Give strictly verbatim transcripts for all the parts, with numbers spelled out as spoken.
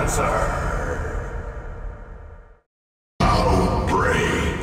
Biohazard Outbreak.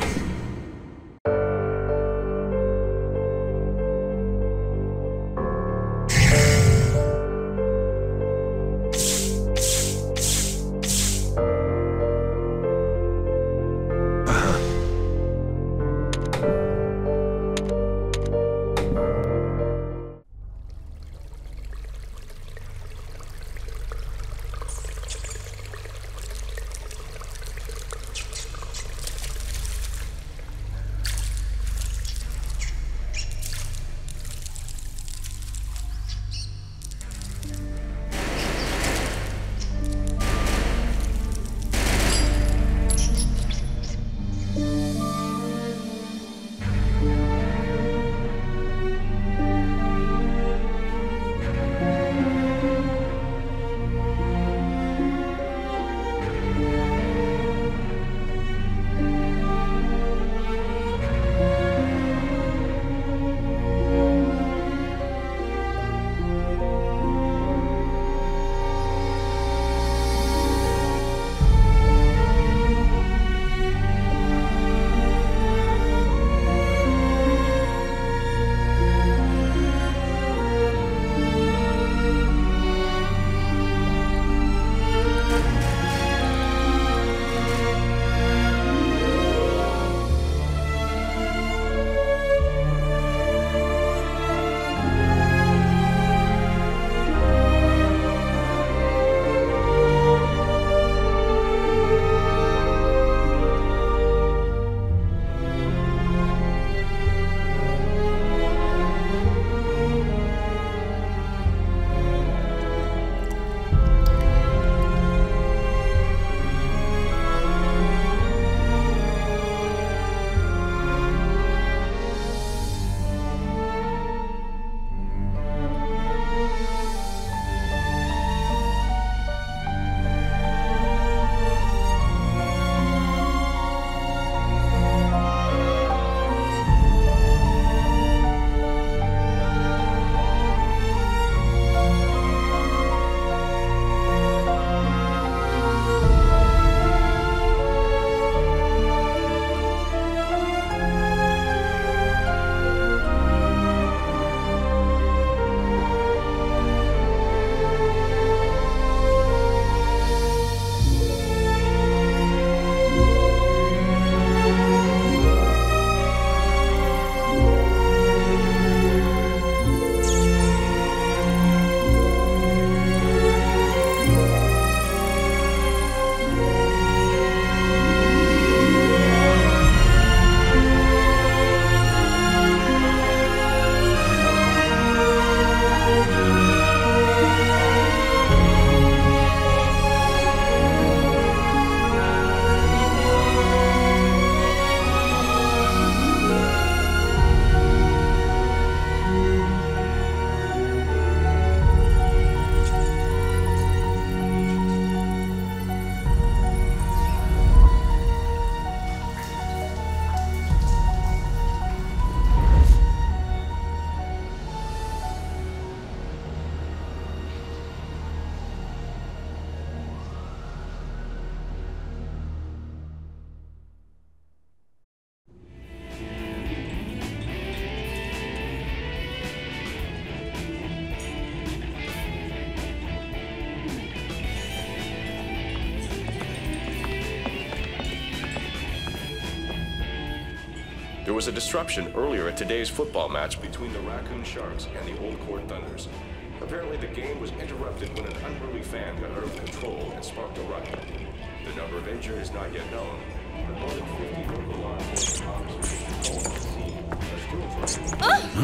There was a disruption earlier at today's football match between the Raccoon Sharks and the Old Court Thunders. Apparently, the game was interrupted when an unruly fan got out of control and sparked a riot. The number of injured is not yet known, but more than fifty local law enforcement officers on the scene are still trying to... Huh?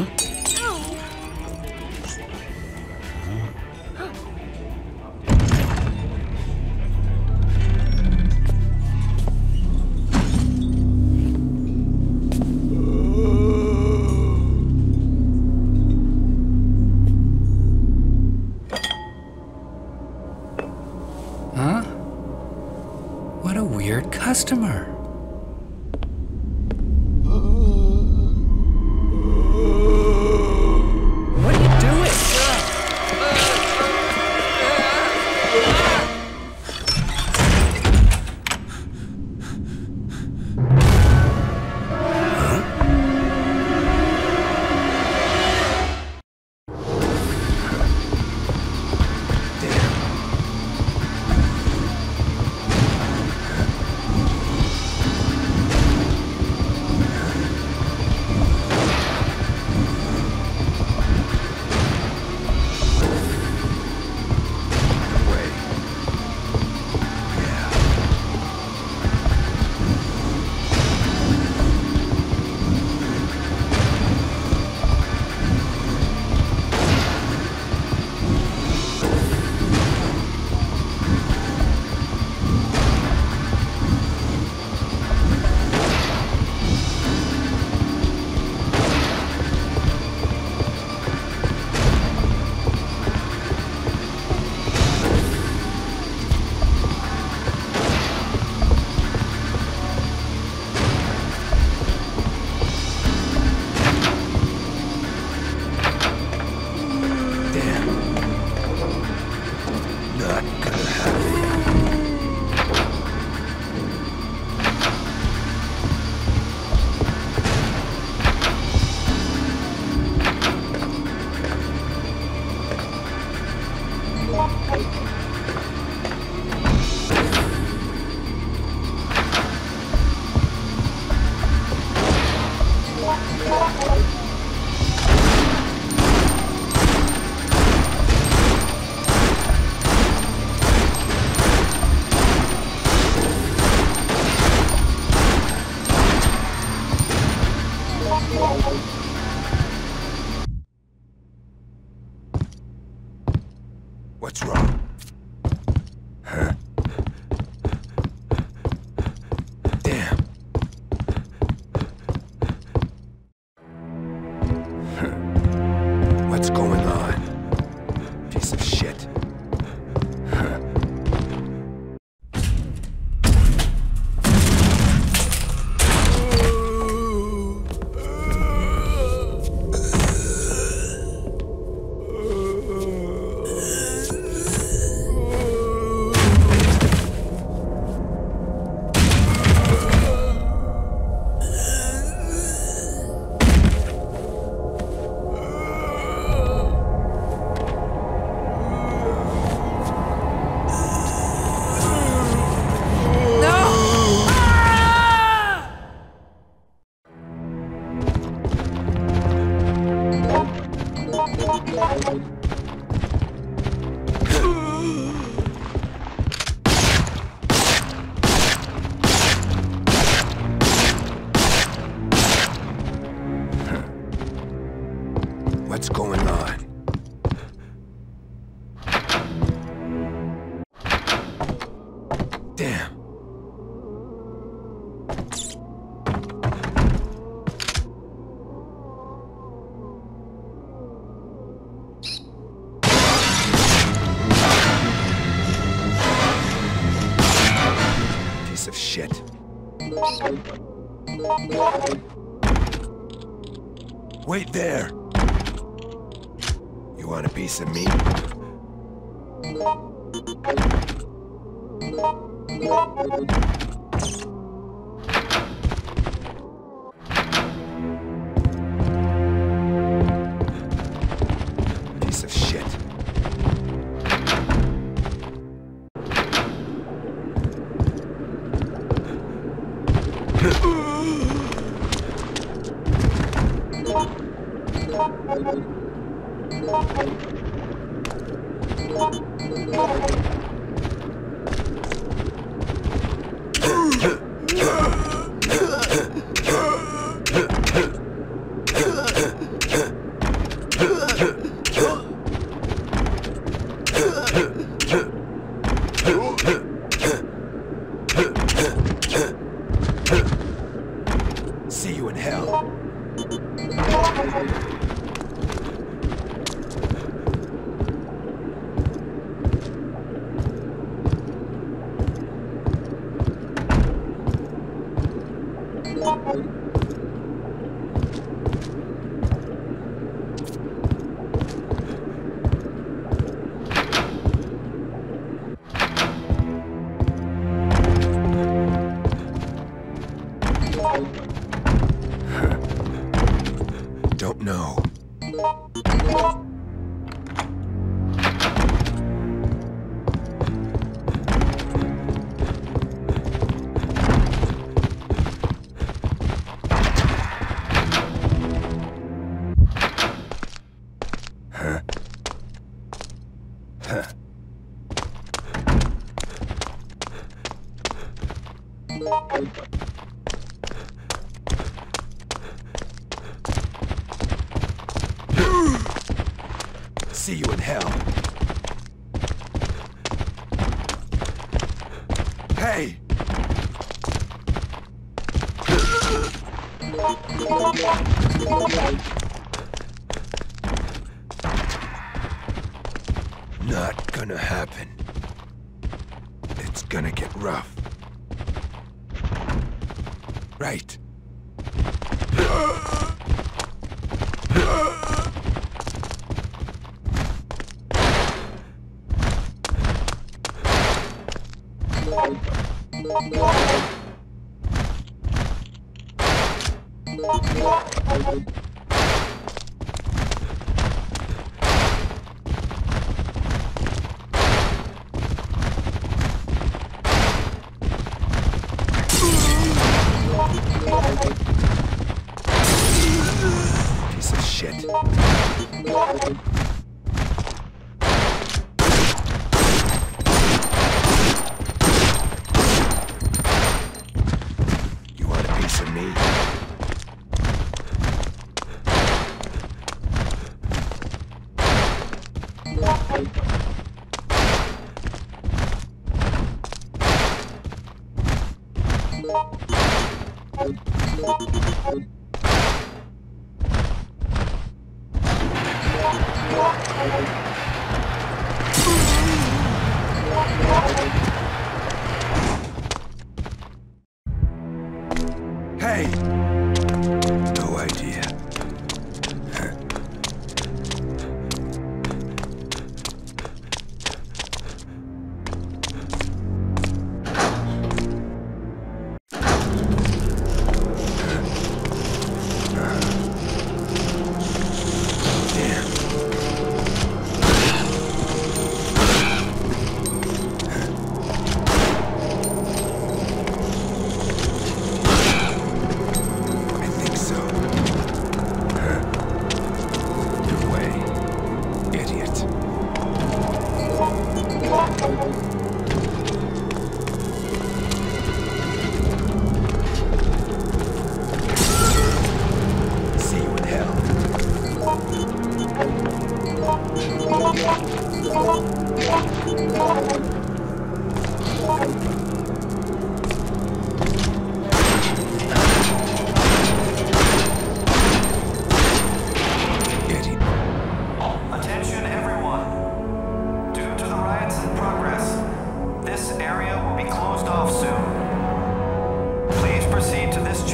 Customer. What are you doing? Wait there! You want a piece of me? Piece of shit. See you in hell. Don't know. Huh? Huh. See you in hell. Hey! Not gonna happen. It's gonna get rough. Right. Piece of shit. You want a piece of me? Hey! No idea.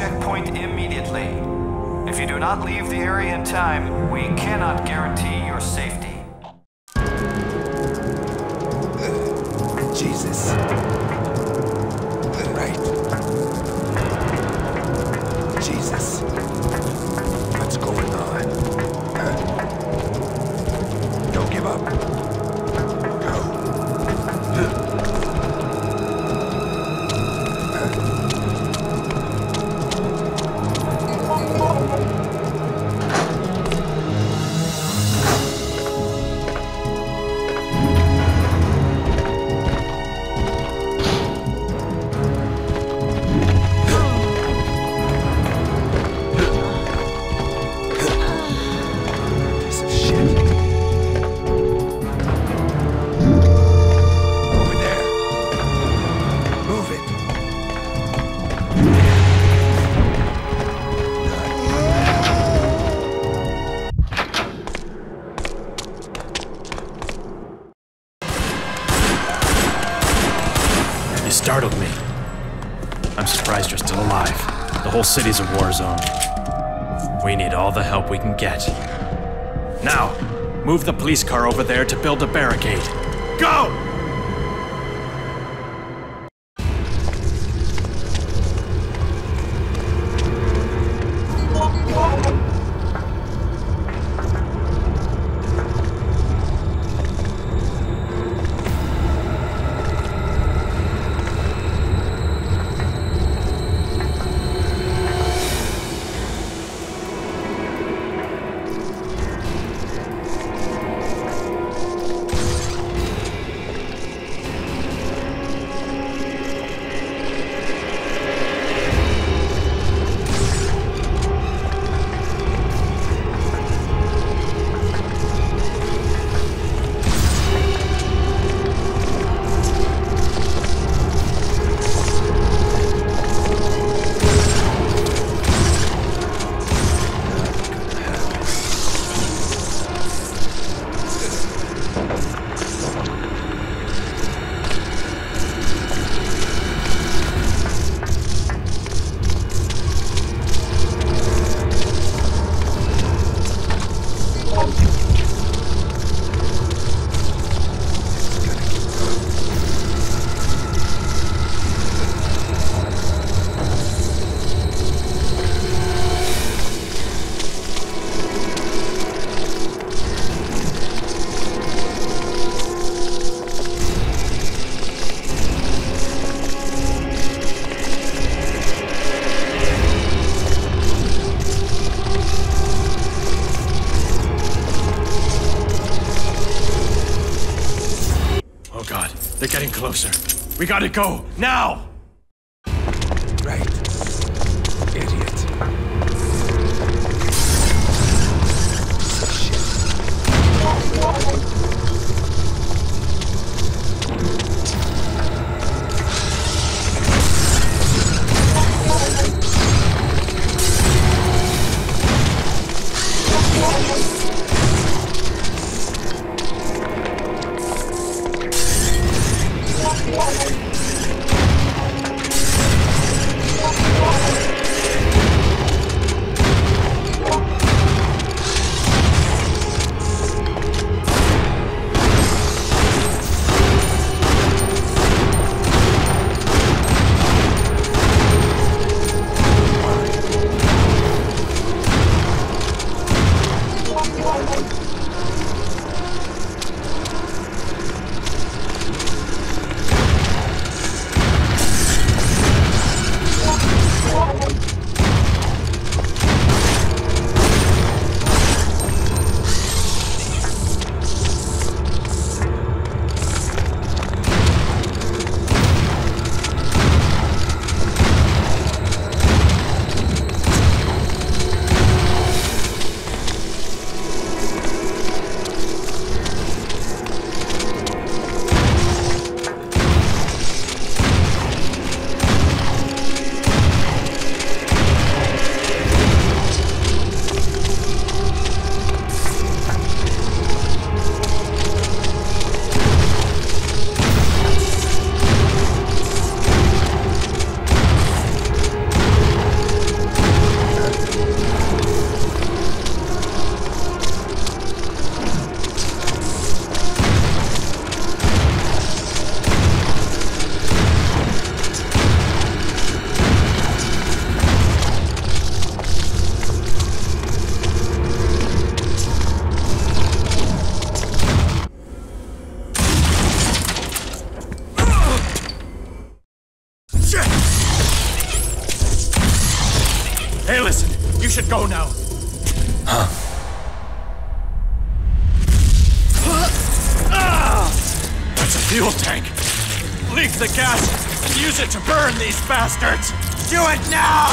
checkpoint immediately. If you do not leave the area in time, we cannot guarantee your safety. Jesus. Right. Jesus. What's going on? Huh? Don't give up. Go. Huh? Startled me. I'm surprised you're still alive. The whole city's a war zone. We need all the help we can get. Now, move the police car over there to build a barricade. Go! They're getting closer. We gotta go, now! Right. Idiot. Shit. Hey, listen, you should go now. Huh? That's a fuel tank. Leak the gas and use it to burn these bastards. Do it now!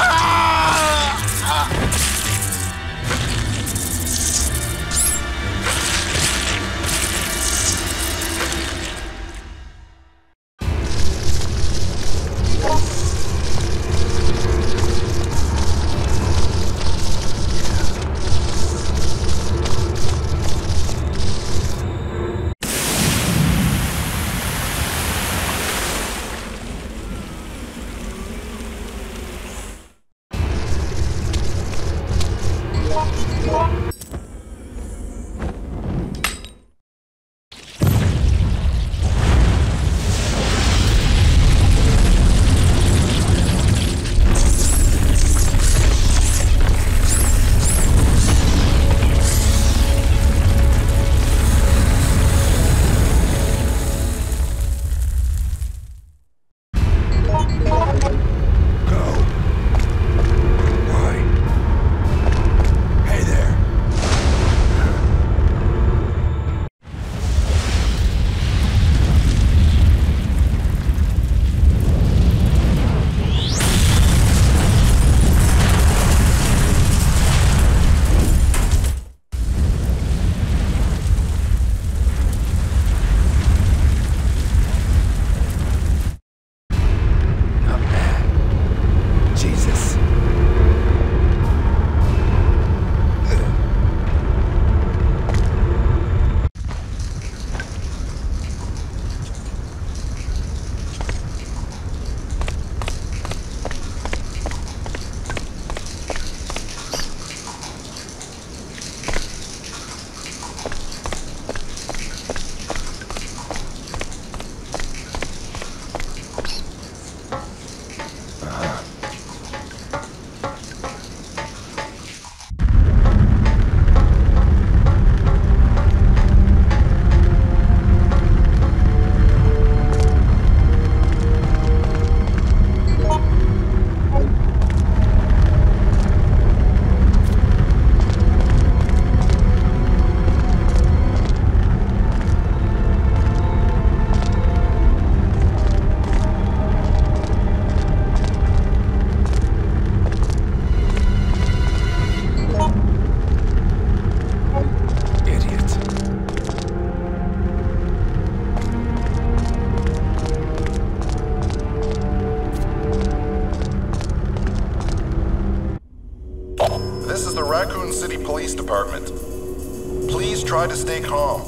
Try to stay calm.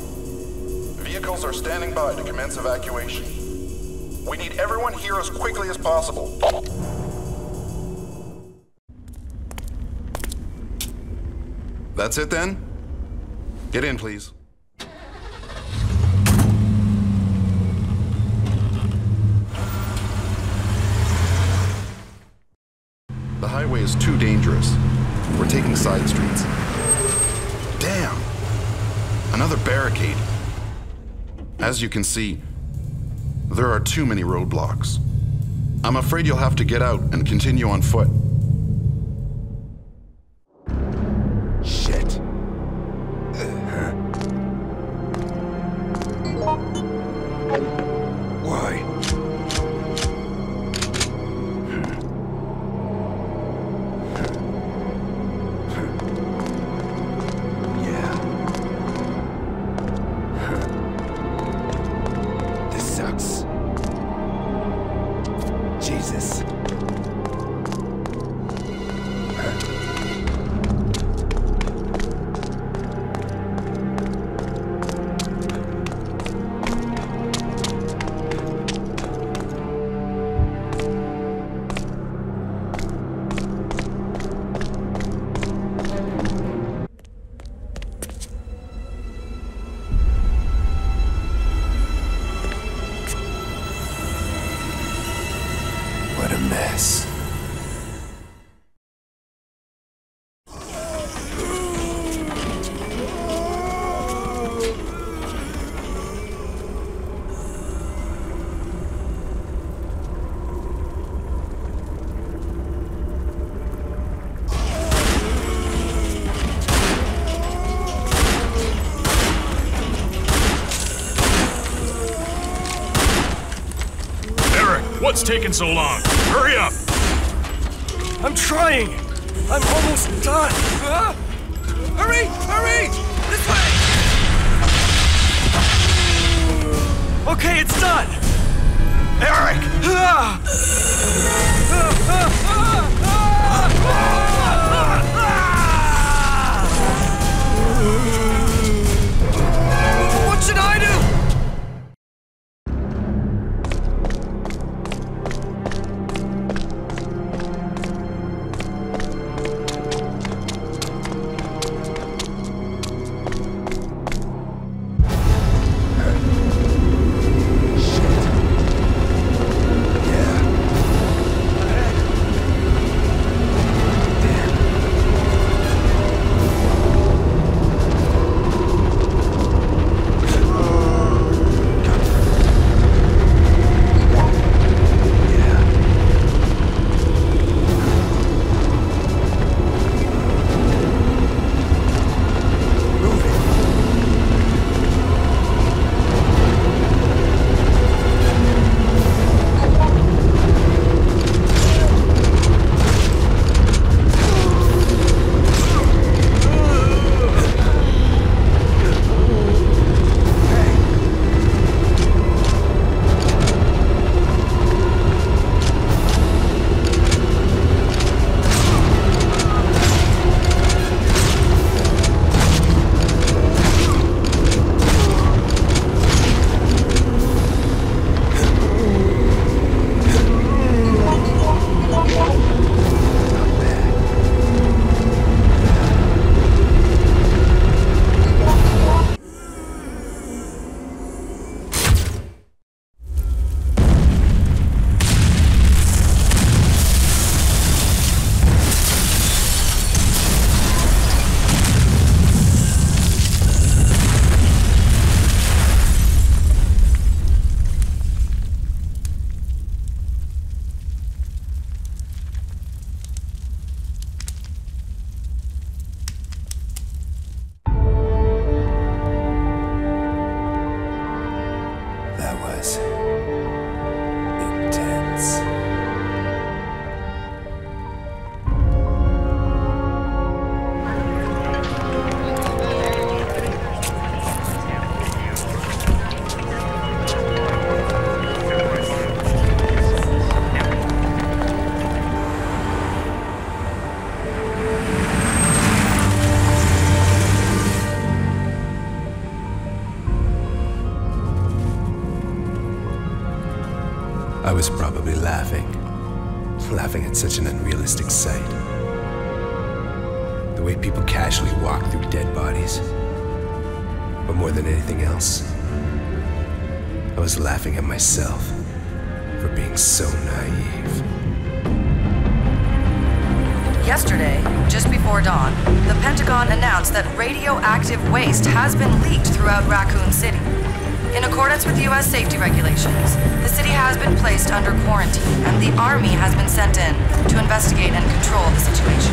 Vehicles are standing by to commence evacuation. We need everyone here as quickly as possible. That's it then? Get in, please. The highway is too dangerous. We're taking side streets. Damn! Another barricade. As you can see, there are too many roadblocks. I'm afraid you'll have to get out and continue on foot. Shit. Uh-huh. Why? Jesus. What's taking so long? Hurry up! I'm trying! I'm almost done! Ah! Hurry! Hurry! This way! Okay, it's done! Eric! Ah! Ah, ah, ah, ah, ah, ah! What should I do? I was probably laughing. Laughing at such an unrealistic sight. The way people casually walk through dead bodies. But more than anything else, I was laughing at myself for being so naive. Yesterday, just before dawn, the Pentagon announced that radioactive waste has been leaked throughout Raccoon City. In accordance with U S safety regulations, the city has been placed under quarantine, and the Army has been sent in to investigate and control the situation.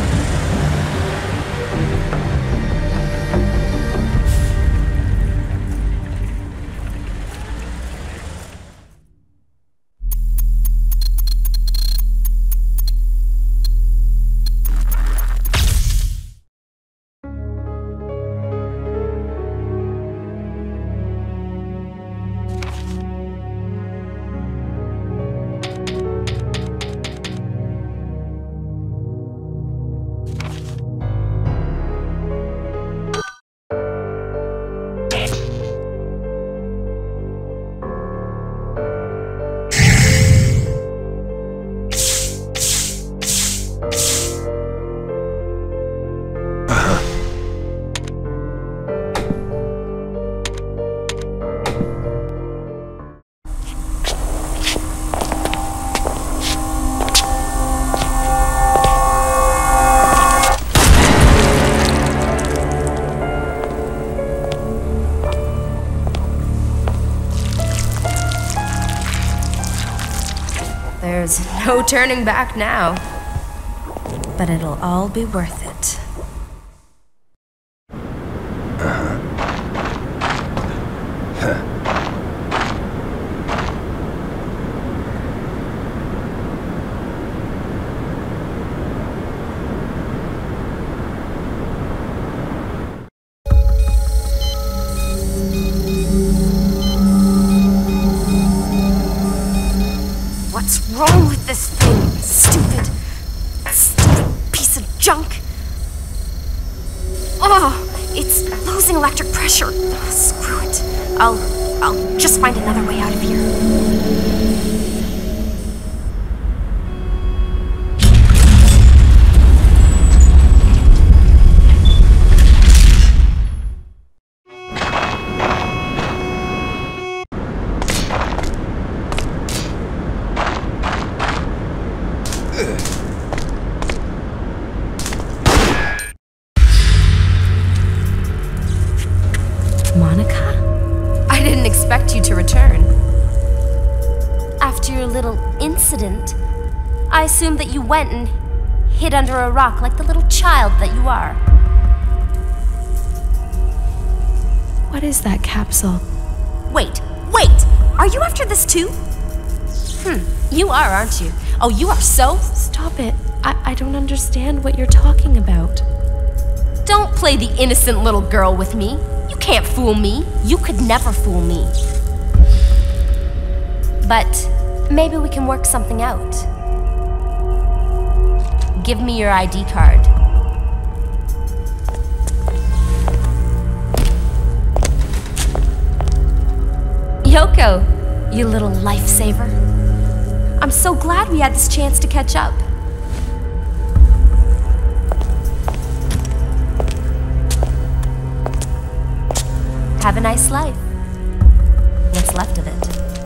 There's no turning back now. But it'll all be worth it. electric pressure. Oh, screw it. I'll... I'll just find another way out of here. I assumed that you went and hid under a rock like the little child that you are. What is that capsule? Wait, wait! Are you after this too? Hmm, you are, aren't you? Oh, you are so... Stop it. I, I don't understand what you're talking about. Don't play the innocent little girl with me. You can't fool me. You could never fool me. But maybe we can work something out. Give me your I D card. Yoko, you little lifesaver. I'm so glad we had this chance to catch up. Have a nice life. What's left of it.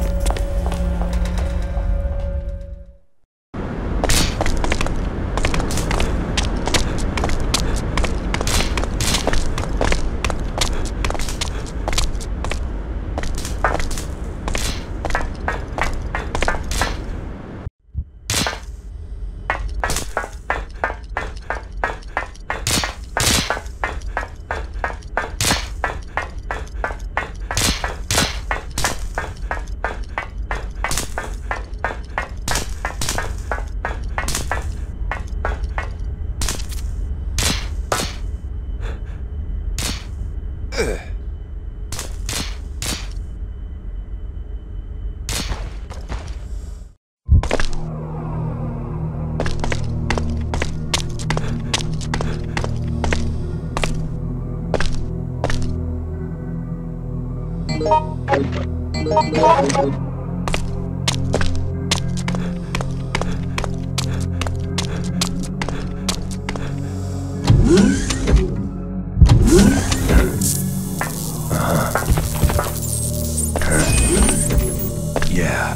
Yeah.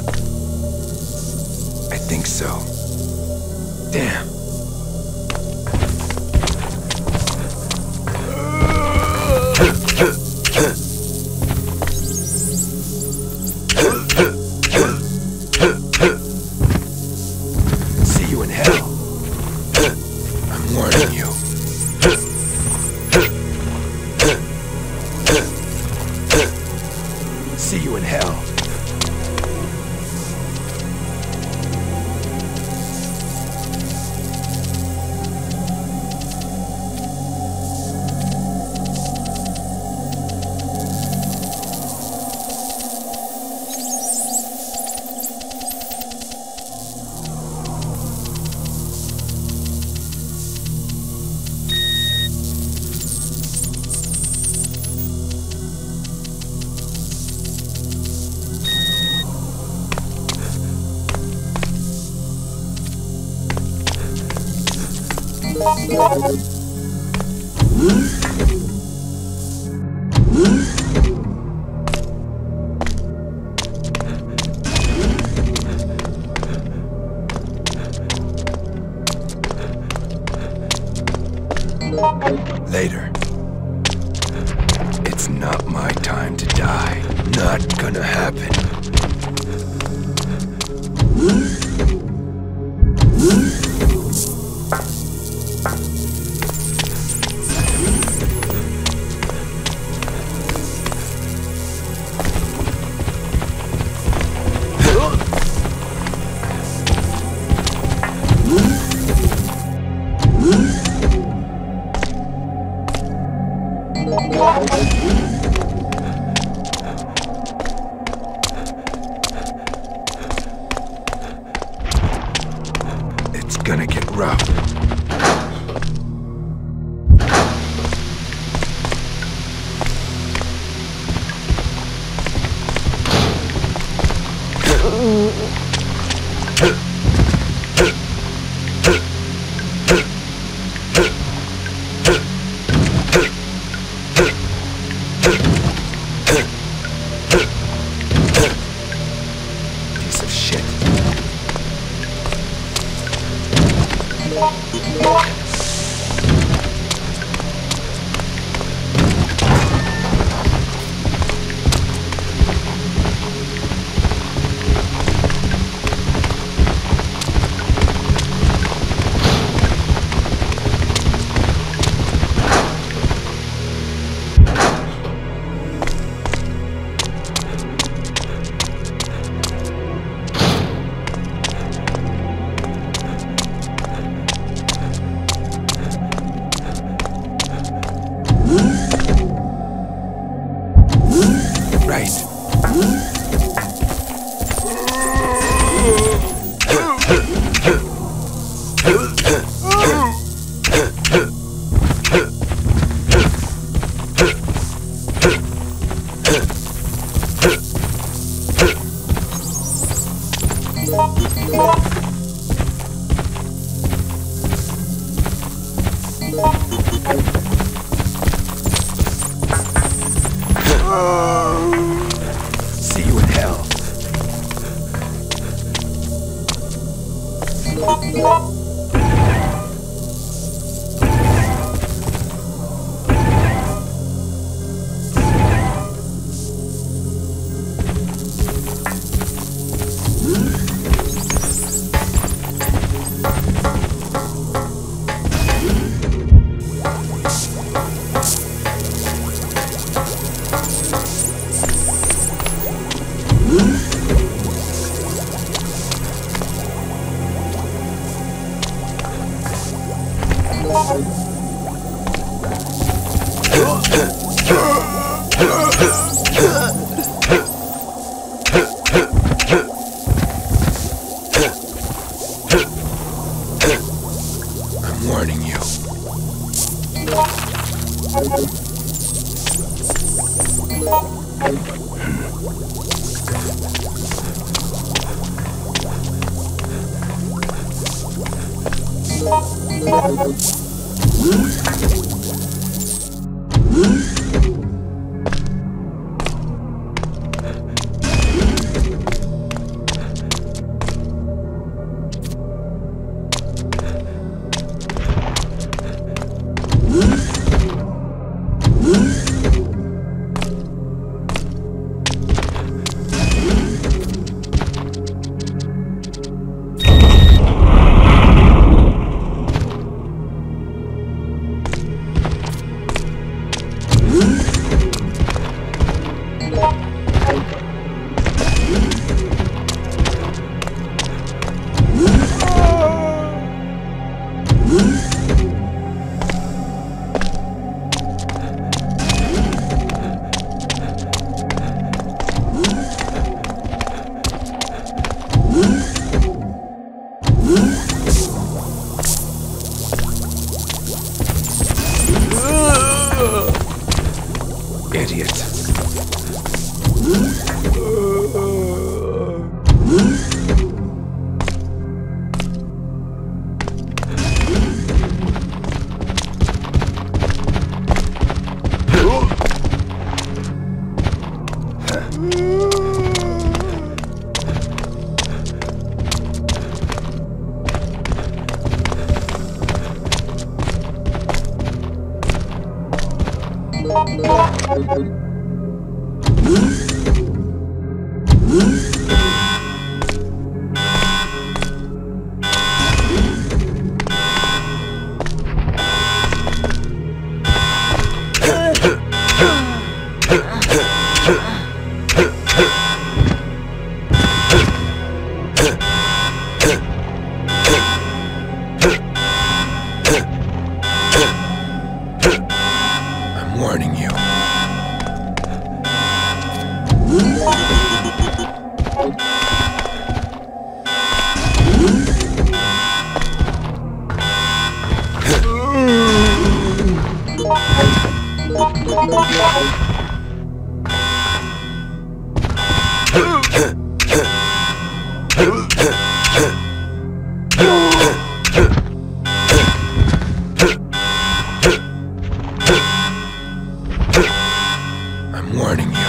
I think so. Damn. See you in hell. I'm warning you. See you in hell. Later. It's not my time to die. Not gonna happen. It's See you in hell. I'm warning you. Idiot. I'm warning you. I'm warning you.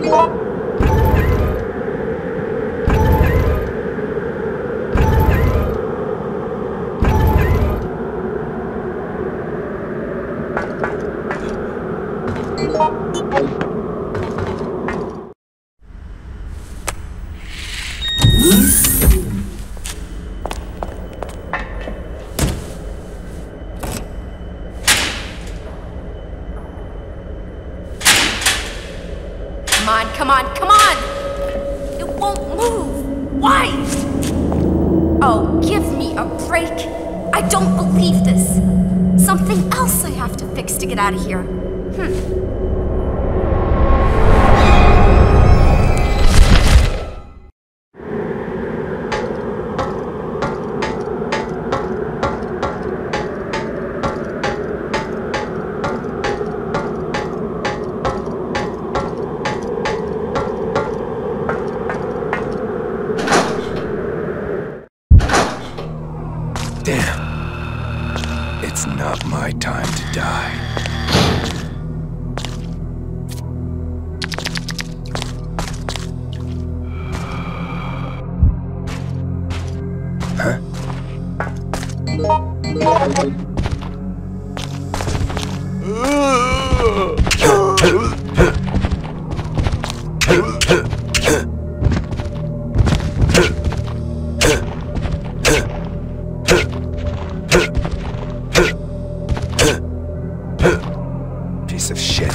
Come on, come on, come on! It won't move! Why? Oh, give me a break! I don't believe this! Something else I have to fix to get out of here. Hmm. Damn. It's not my time to die. Huh? Piece of shit.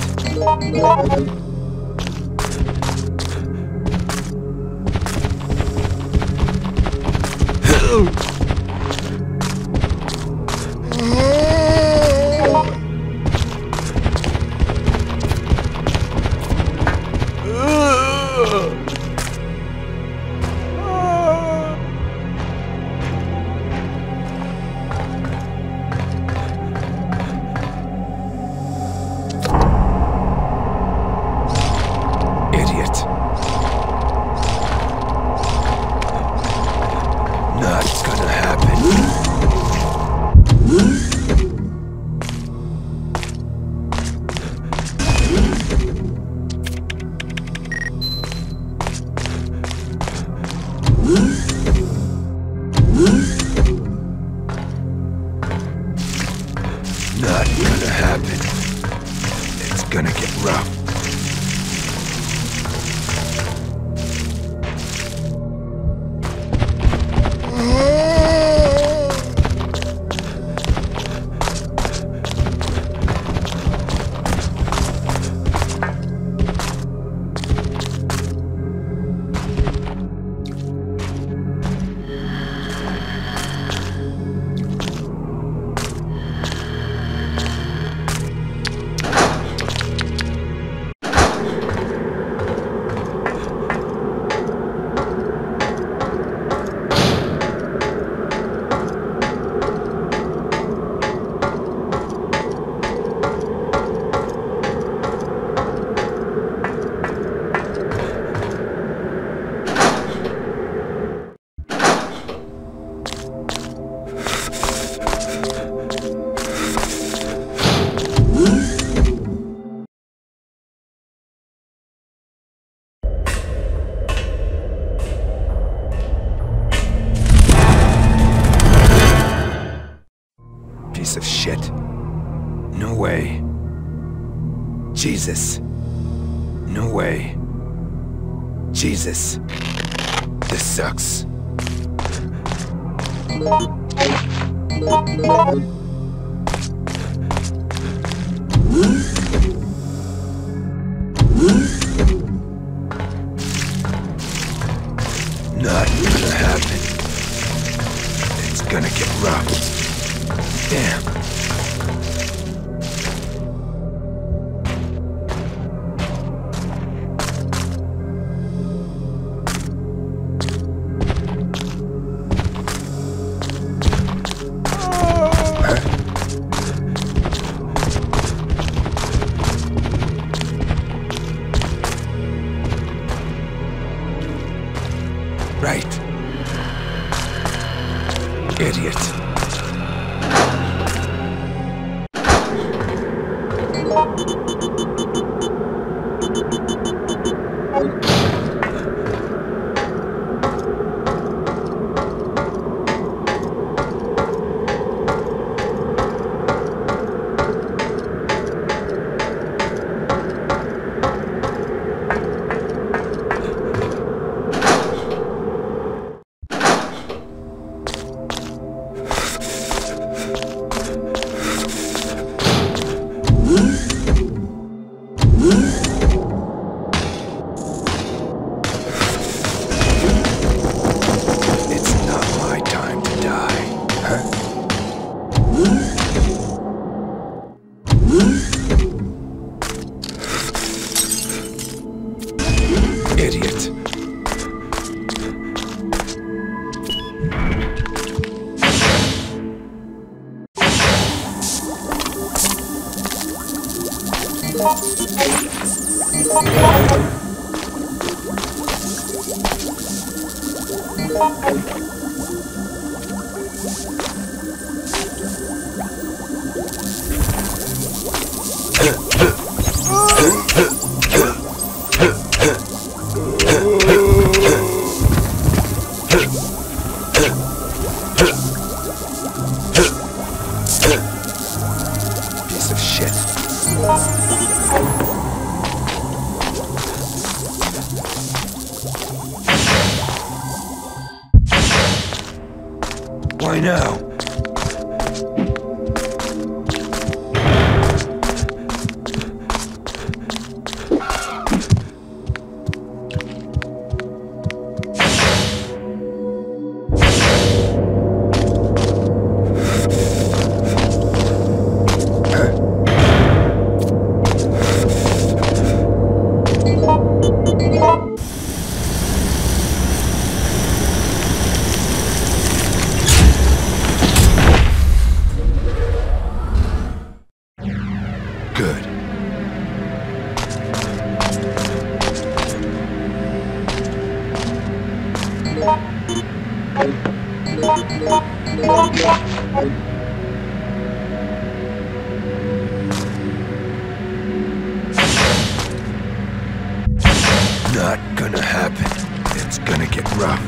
Not gonna happen. It's gonna get rough. Piece of shit. No way. Jesus. No way. Jesus. This sucks. Not gonna happen. It's gonna get rough. Damn. Right. Idiot. Idiot. Piece of shit. Why now? Good. Not gonna happen. It's gonna get rough.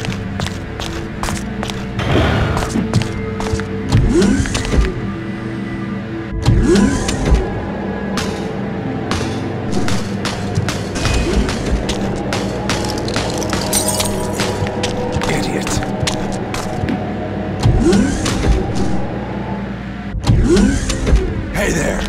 Hey there!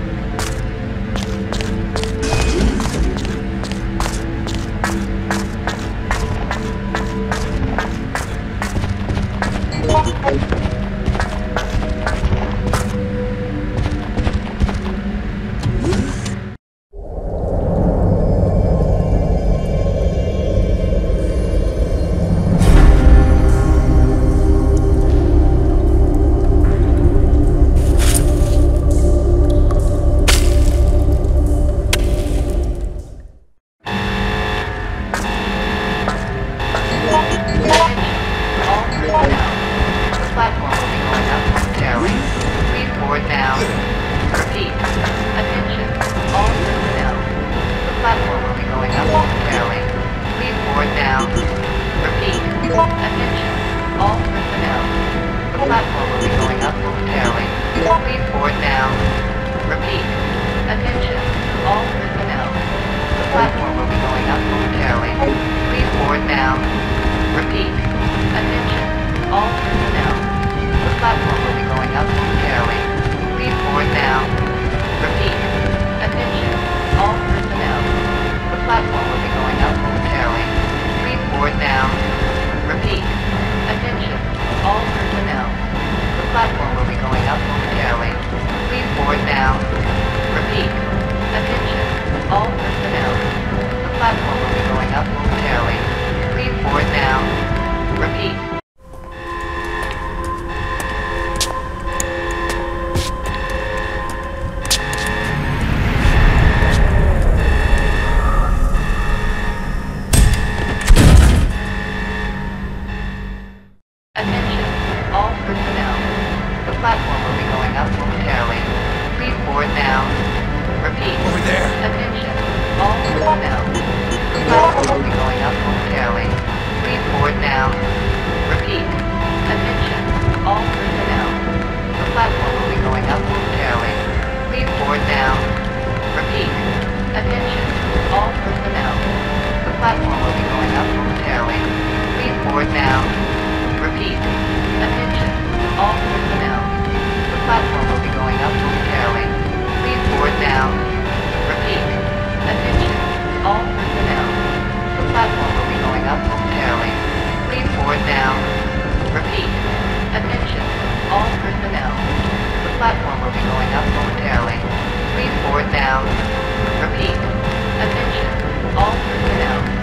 Platform will be going up momentarily. Please board now. Repeat. Attention. All personnel.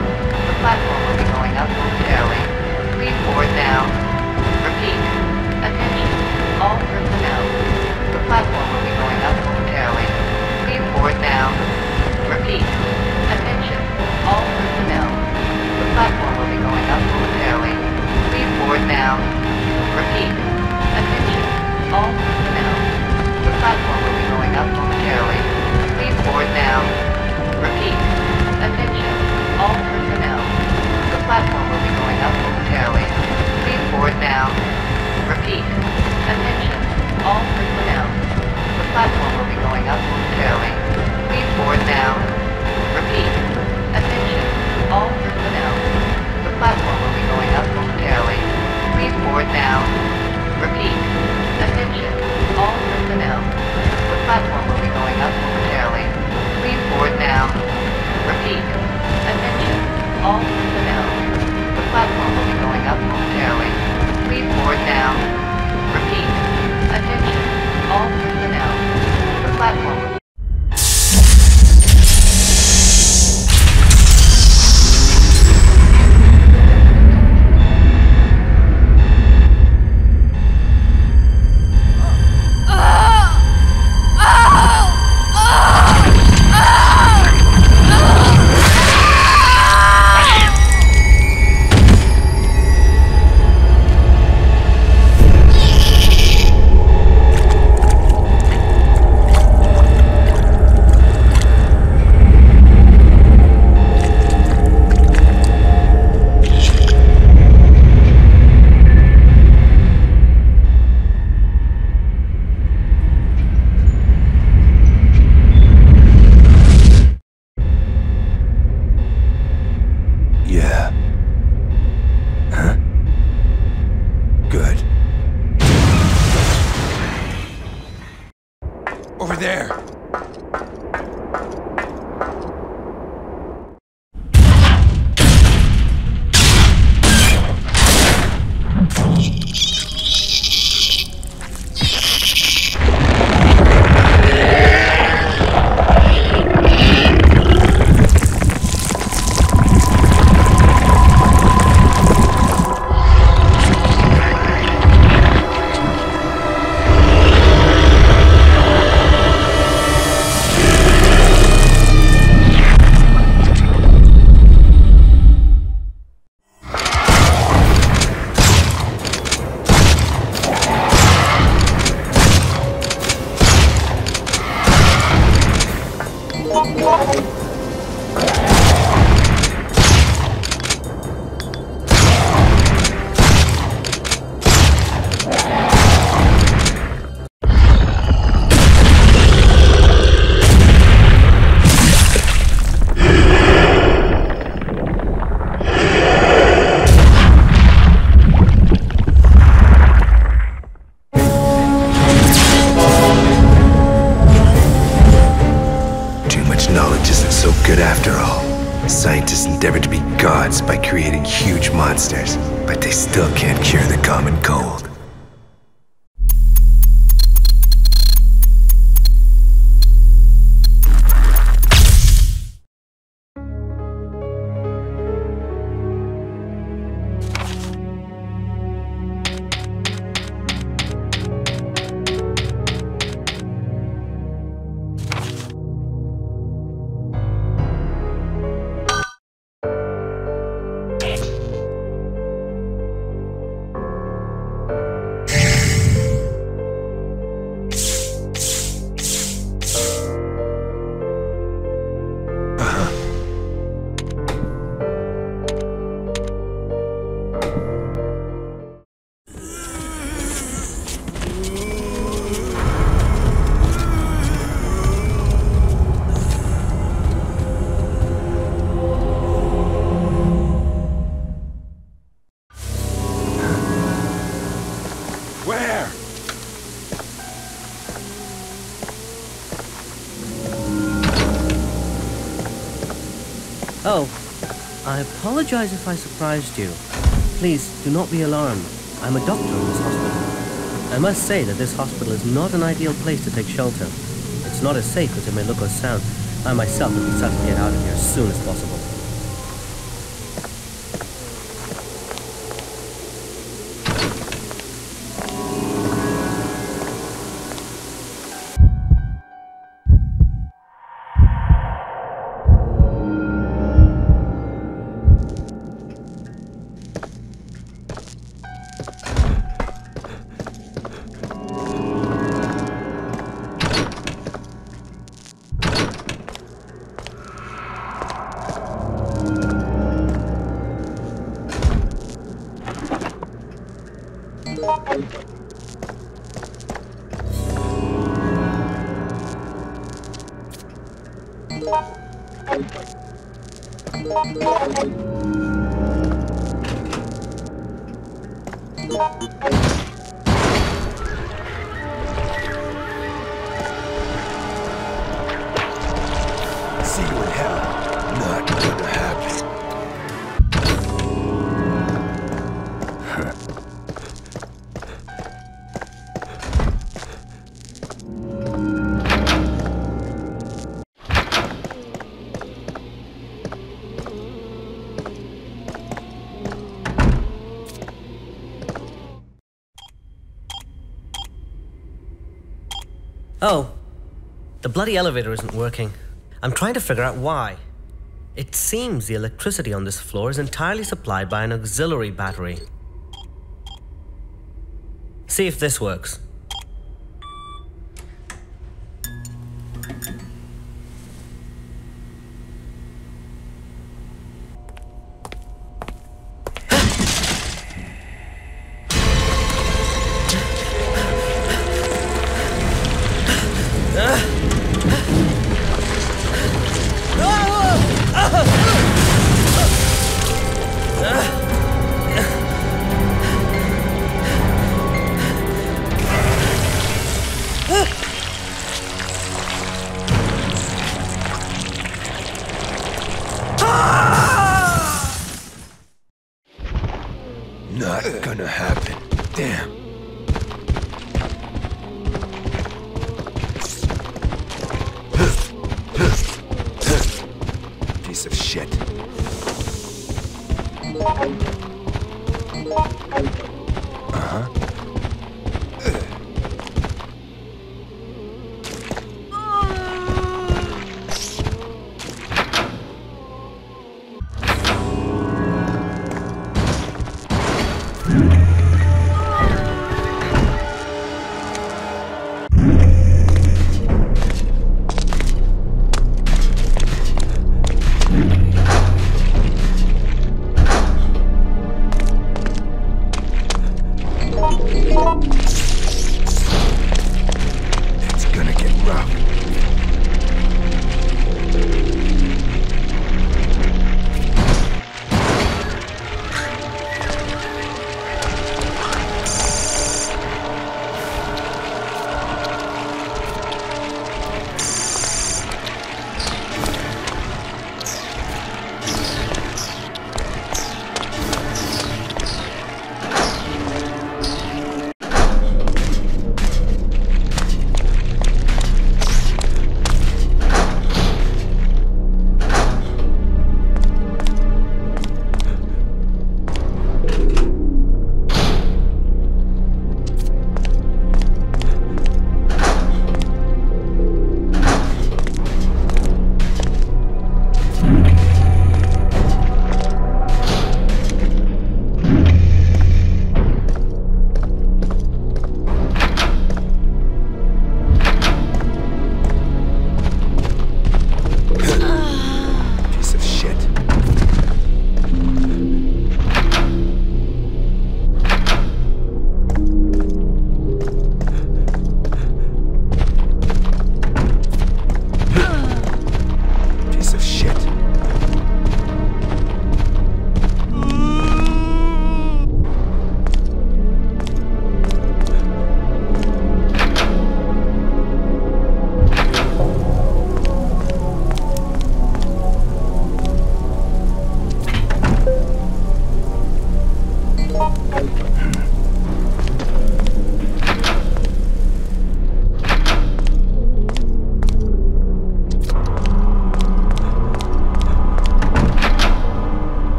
board now. Repeat. Attention, all personnel. The platform will be going up momentarily. Please board now. Repeat. Attention, all personnel. The platform will be going up momentarily. Please board now. Repeat. Attention, all personnel. The platform will be going up momentarily. Please board now. Repeat. Attention, all personnel. The platform will be going up momentarily. Please board now. Repeat. Attention, all personnel. The platform will be going up momentarily. Please board now. Repeat. Attention, all personnel. The platform will be over there. Scientists endeavor to be gods by creating huge monsters, but they still can't cure the common cold. Oh, I apologize if I surprised you. Please, do not be alarmed. I'm a doctor in this hospital. I must say that this hospital is not an ideal place to take shelter. It's not as safe as it may look or sound. I myself would be set to get out of here as soon as possible. See you in hell. Not gonna happen. Oh, the bloody elevator isn't working. I'm trying to figure out why. It seems the electricity on this floor is entirely supplied by an auxiliary battery. See if this works. Not gonna happen. Damn. Piece of shit. Uh-huh.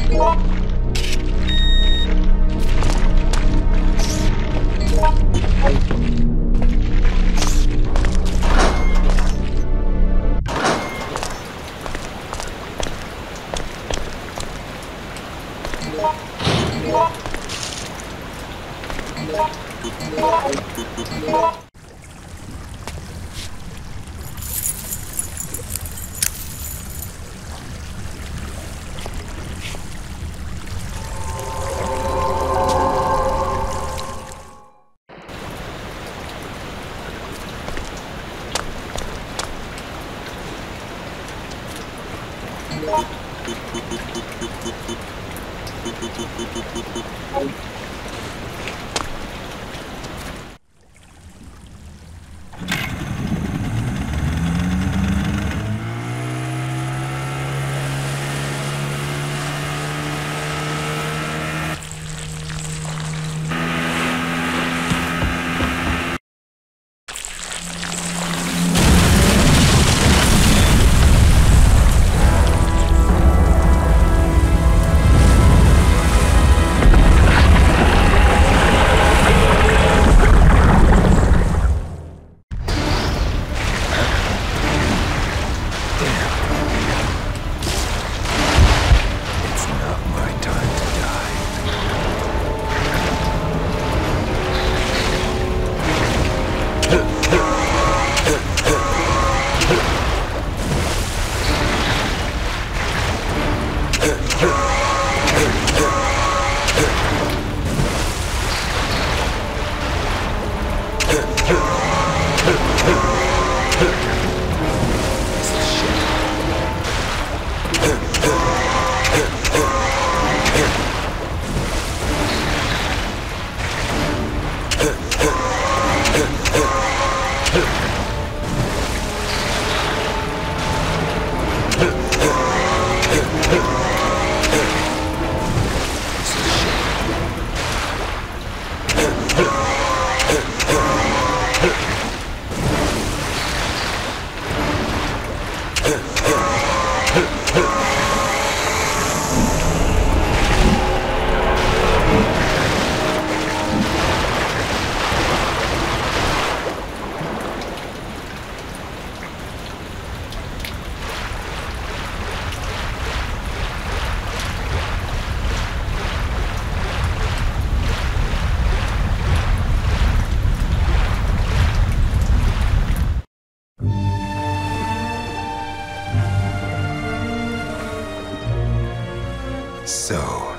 So,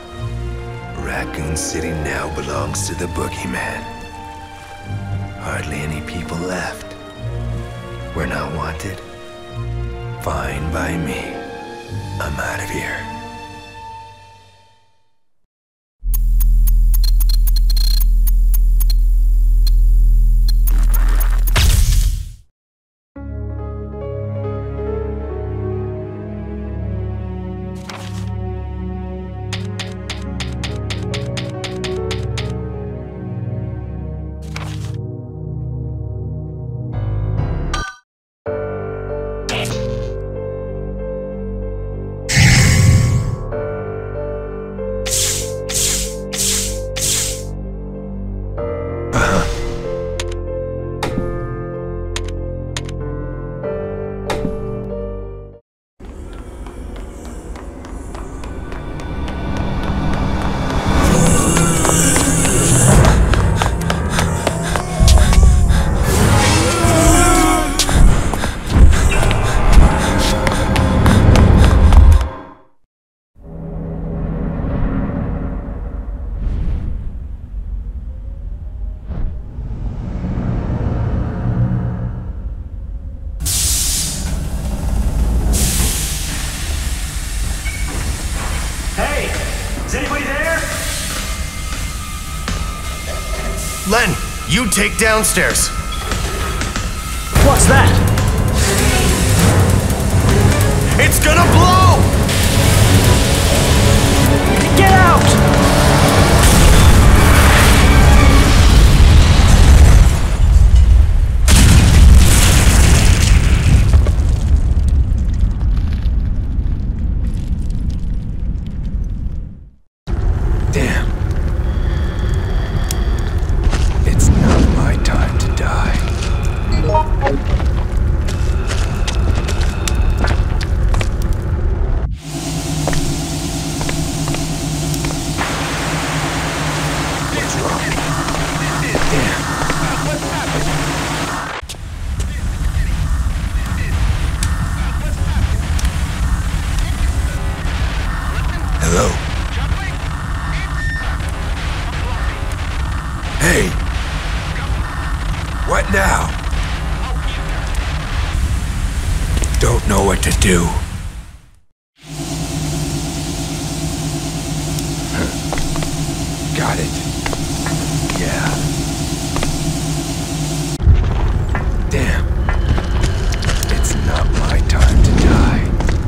Raccoon City now belongs to the Boogeyman. Hardly any people left. We're not wanted? Fine by me. I'm out of here. Len, you take downstairs. What's that? It's gonna blow! Get out! Damn. It's not my time to die. What's wrong? Damn. Hello? Hey! What now? Don't know what to do. Huh. Got it. Yeah. Damn. It's not my time to die.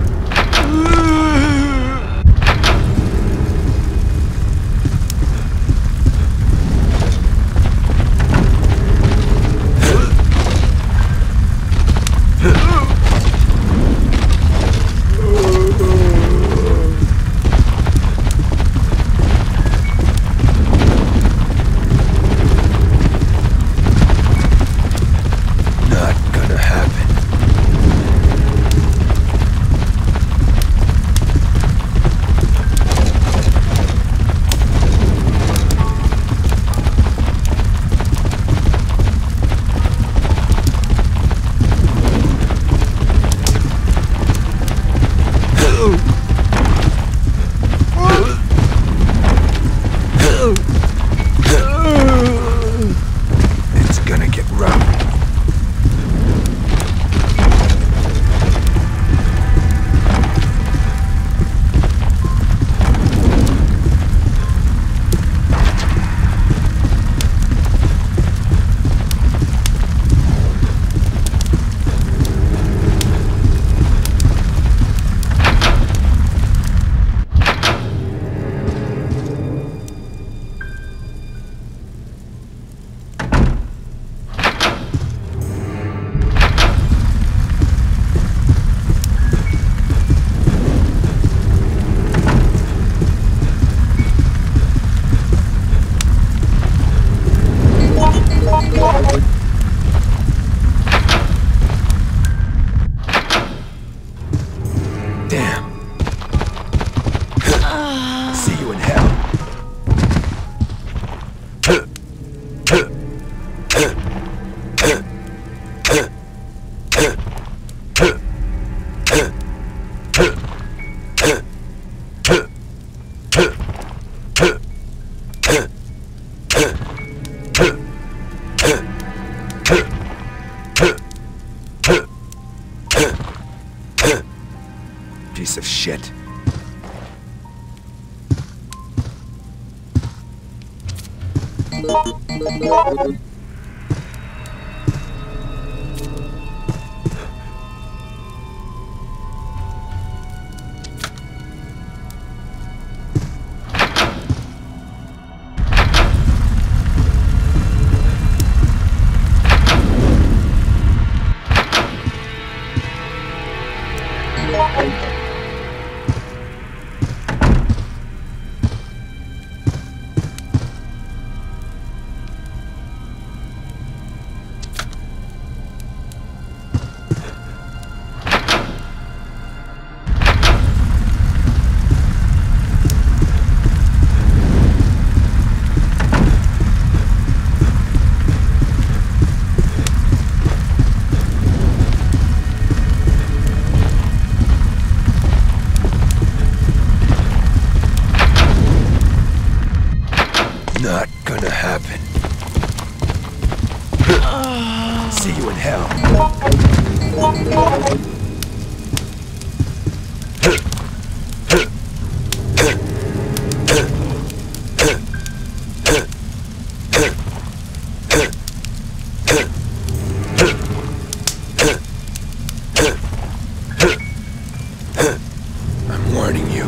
Piece of shit. Not gonna happen. See you in hell. I'm warning you.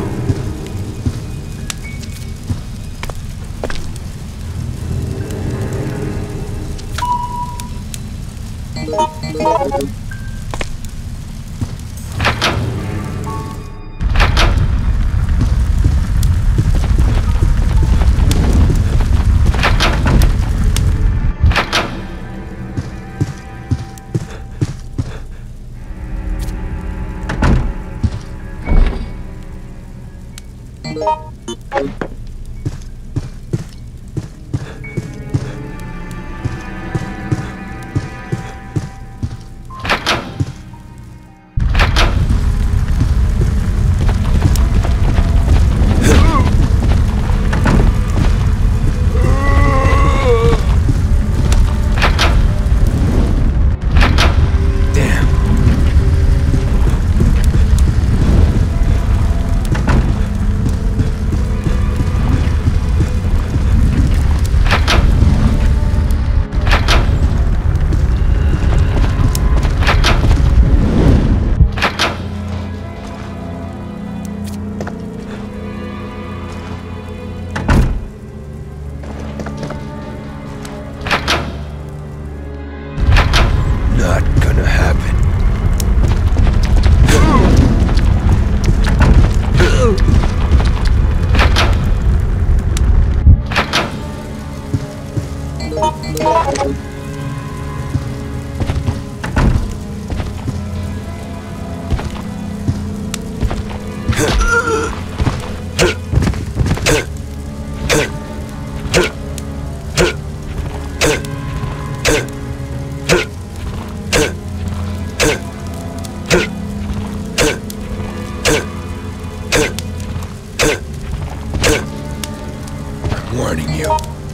Warning you.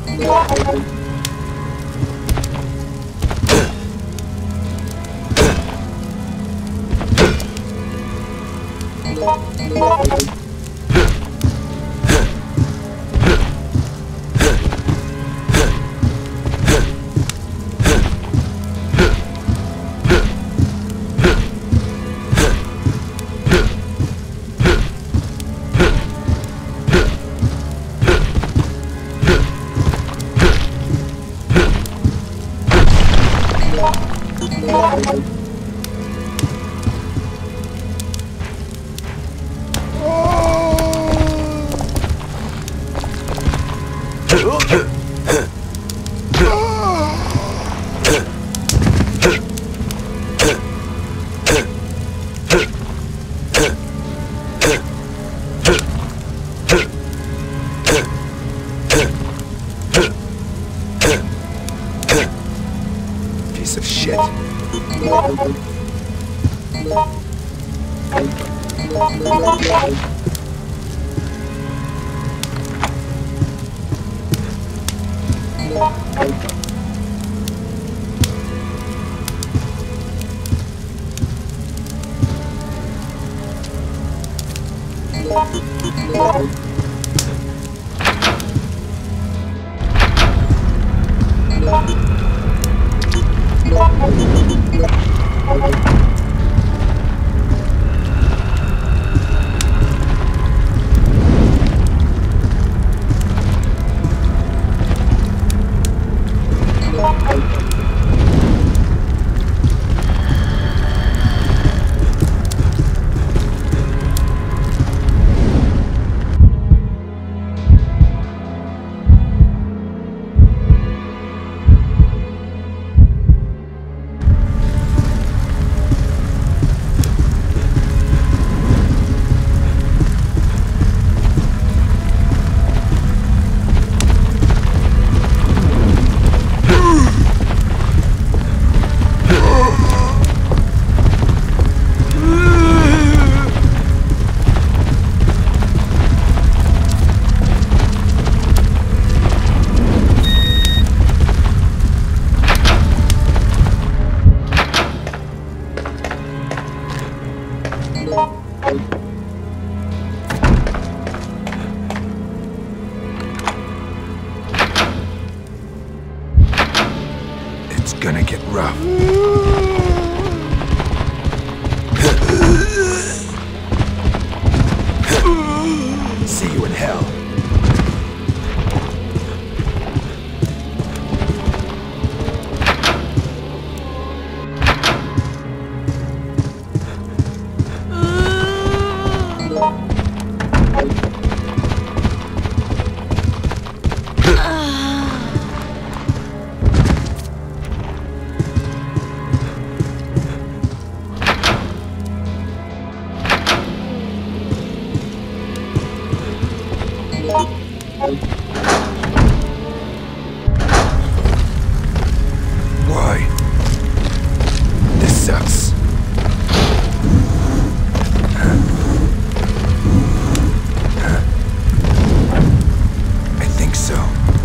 Piece of shit. It's gonna get rough. See you in hell. Why? This sucks. Huh? Huh? I think so.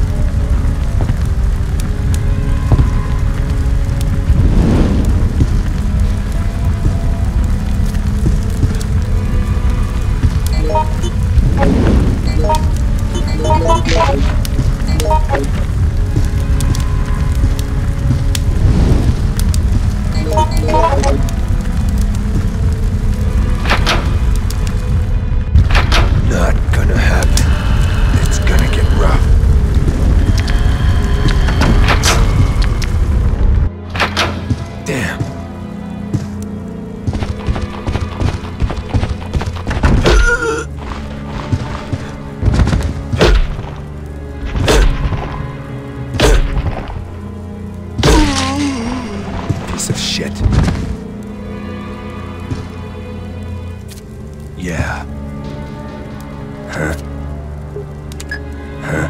Not gonna happen. It's gonna get rough. Damn. Piece of shit. Yeah. Huh? Huh?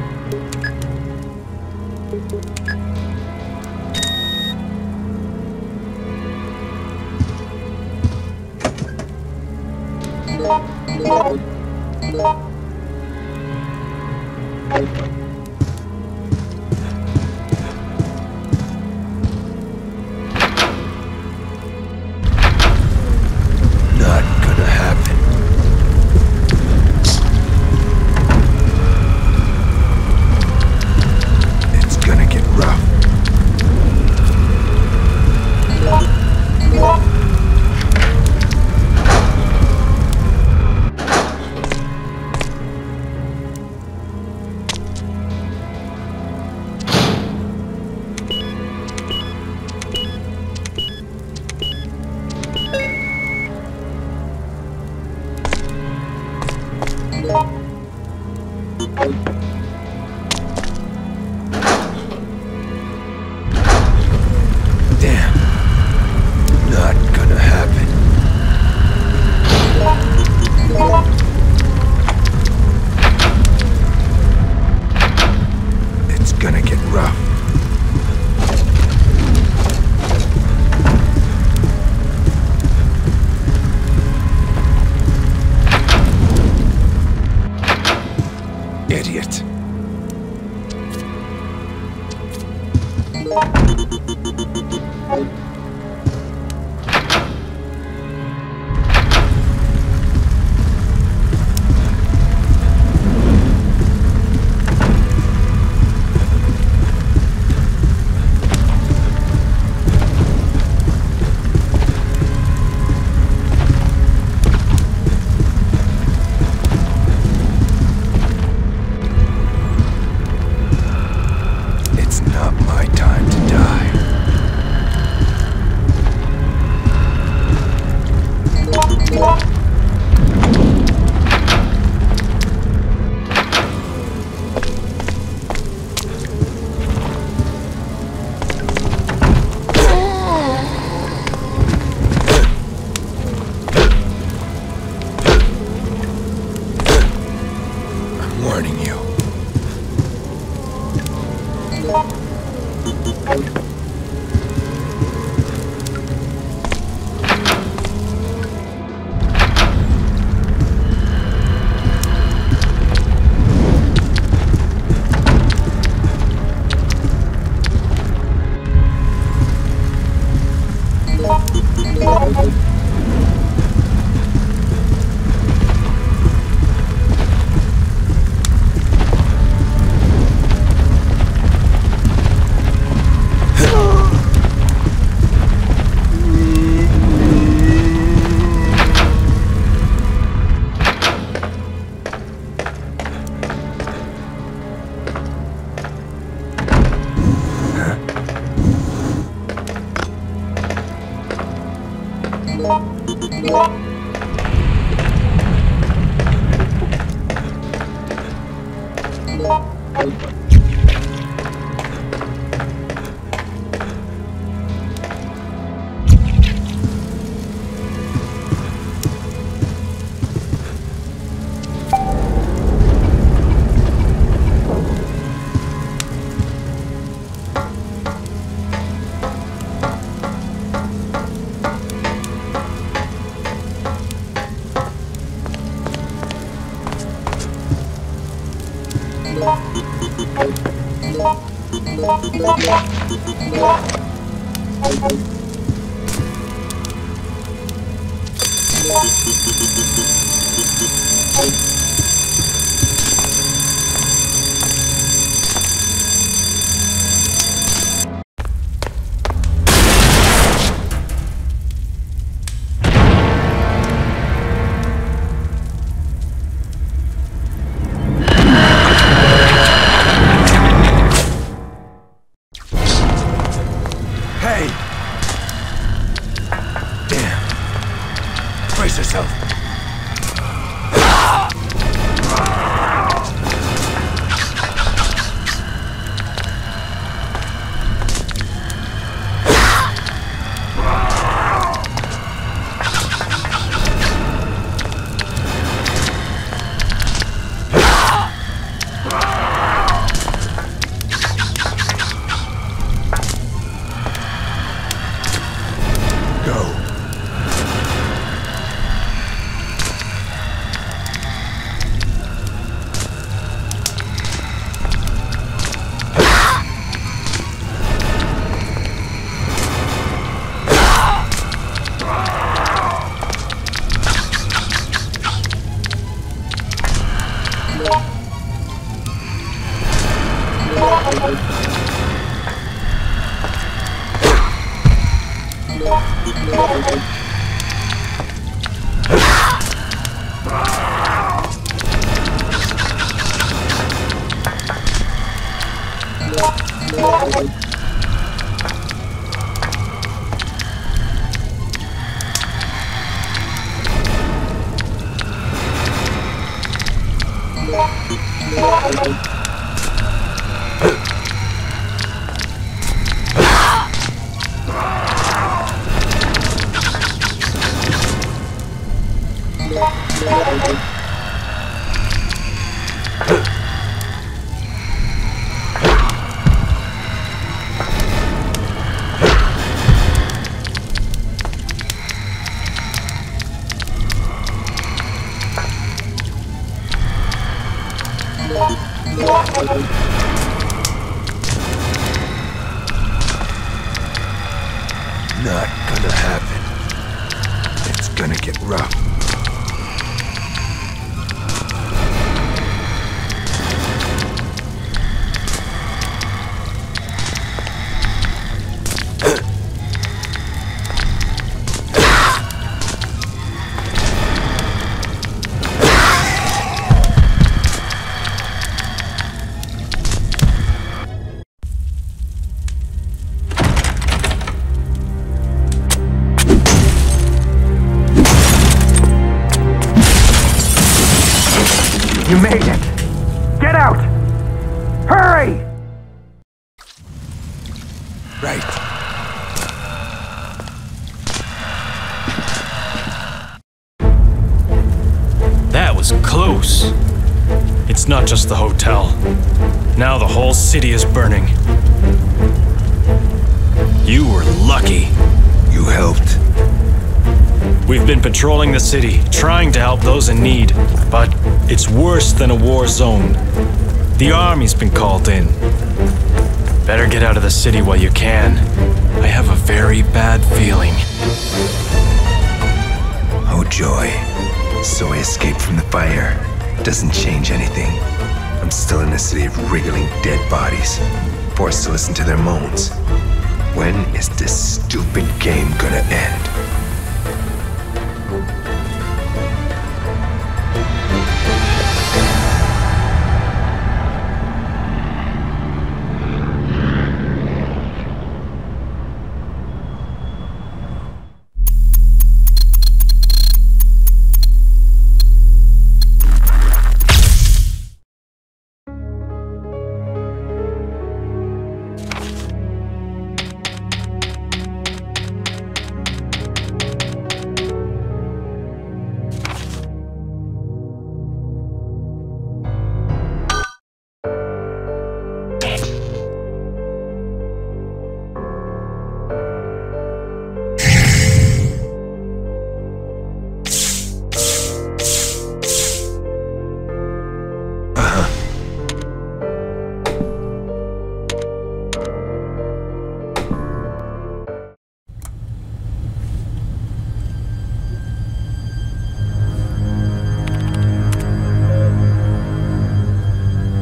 Not gonna happen. It's gonna get rough. Damn. Not gonna happen. It's gonna get rough. Idiot. It's not my time to die. I'm warning you. Not gonna happen. It's gonna get rough. You made it! Get out! Hurry! Right. That was close. It's not just the hotel. Now the whole city is burning. You were lucky. You helped. We've been patrolling the city, trying to help those in need, but it's worse than a war zone. The army's been called in. Better get out of the city while you can. I have a very bad feeling. Oh joy. So I escaped from the fire. Doesn't change anything. I'm still in a city of wriggling dead bodies, forced to listen to their moans. When is this stupid game gonna end?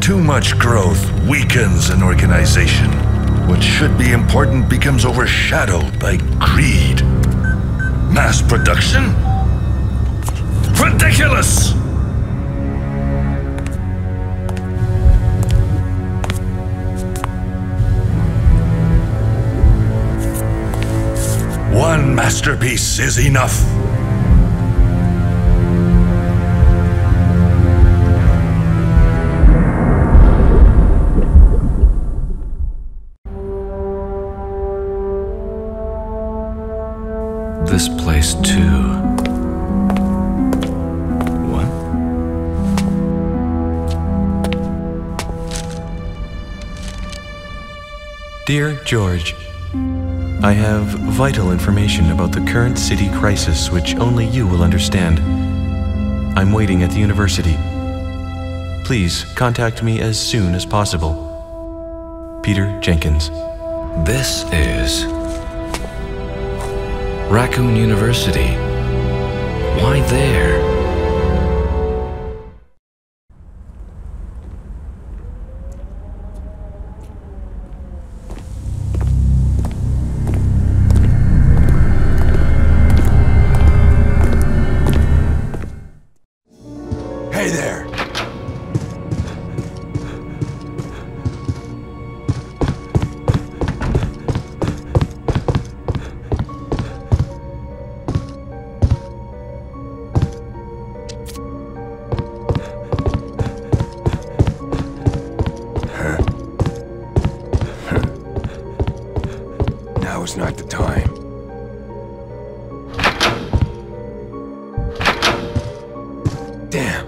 Too much growth weakens an organization. What should be important becomes overshadowed by greed. Mass production? Ridiculous! One masterpiece is enough. This place too. What? Dear George, I have vital information about the current city crisis which only you will understand. I'm waiting at the university. Please contact me as soon as possible. Peter Jenkins. This is Raccoon University. Why there? Hey there! Now is not the time. Damn.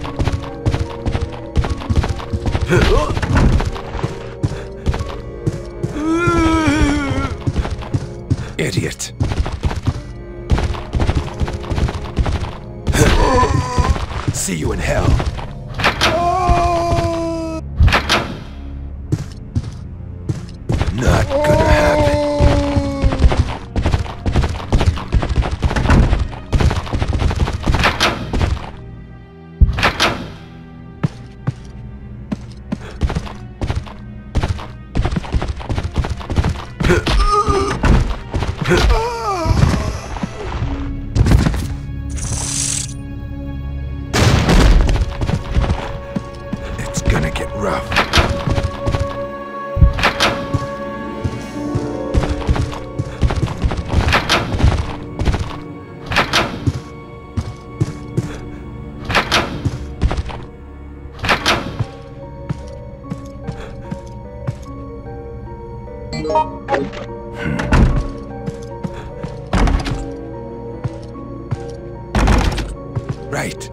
Idiot. See you in hell. Not gonna happen. It's gonna get rough. Right.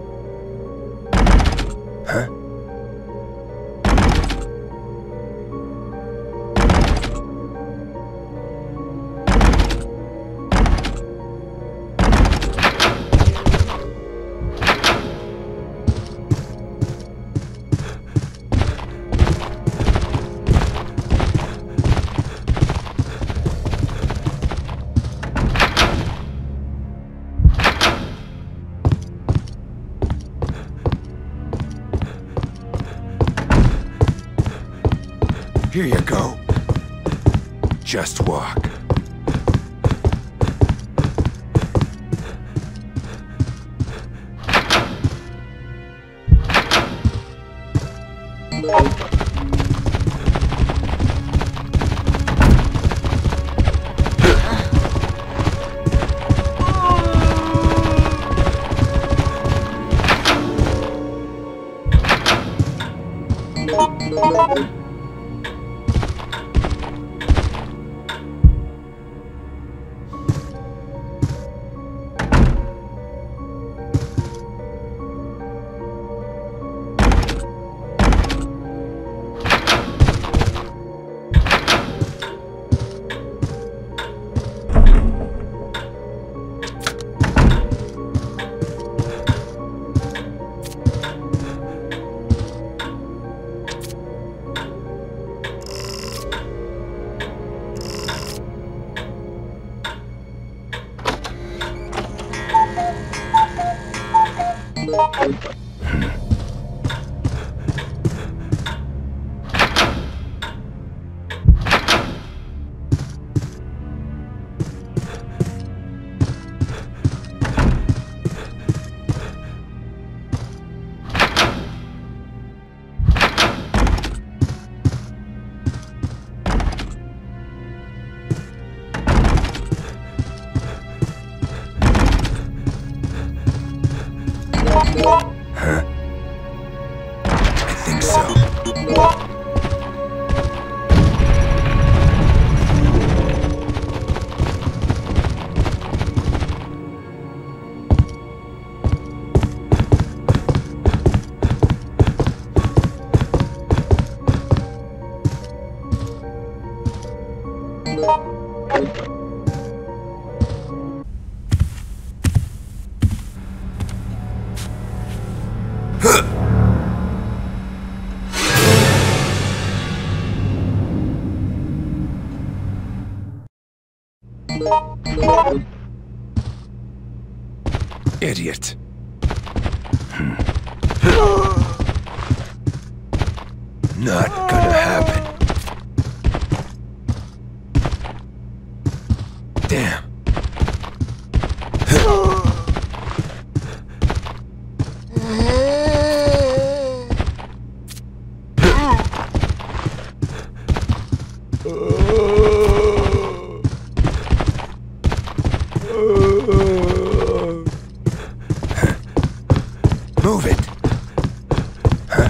Huh? Here you go. Just walk. think so. Idiot. Hmm. Not gonna happen. Damn. Move it. Huh?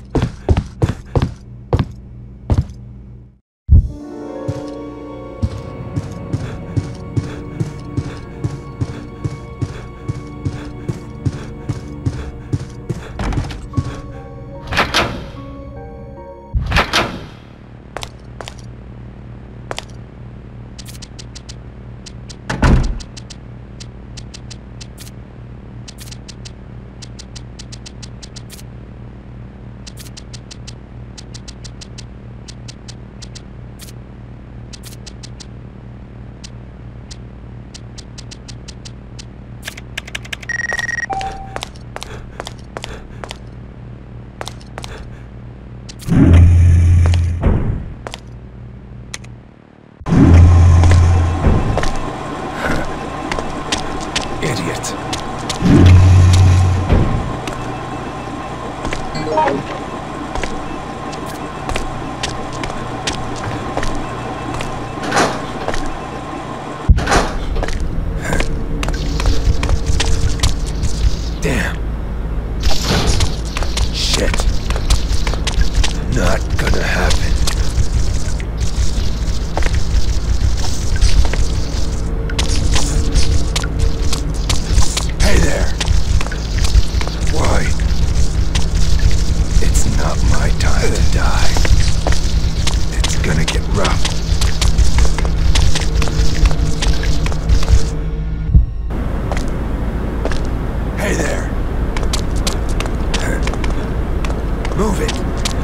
Idiot. Damn. Shit. Not gonna happen. Hey there. Why? It's not my time to die. It's gonna get rough. Hey there. Move it.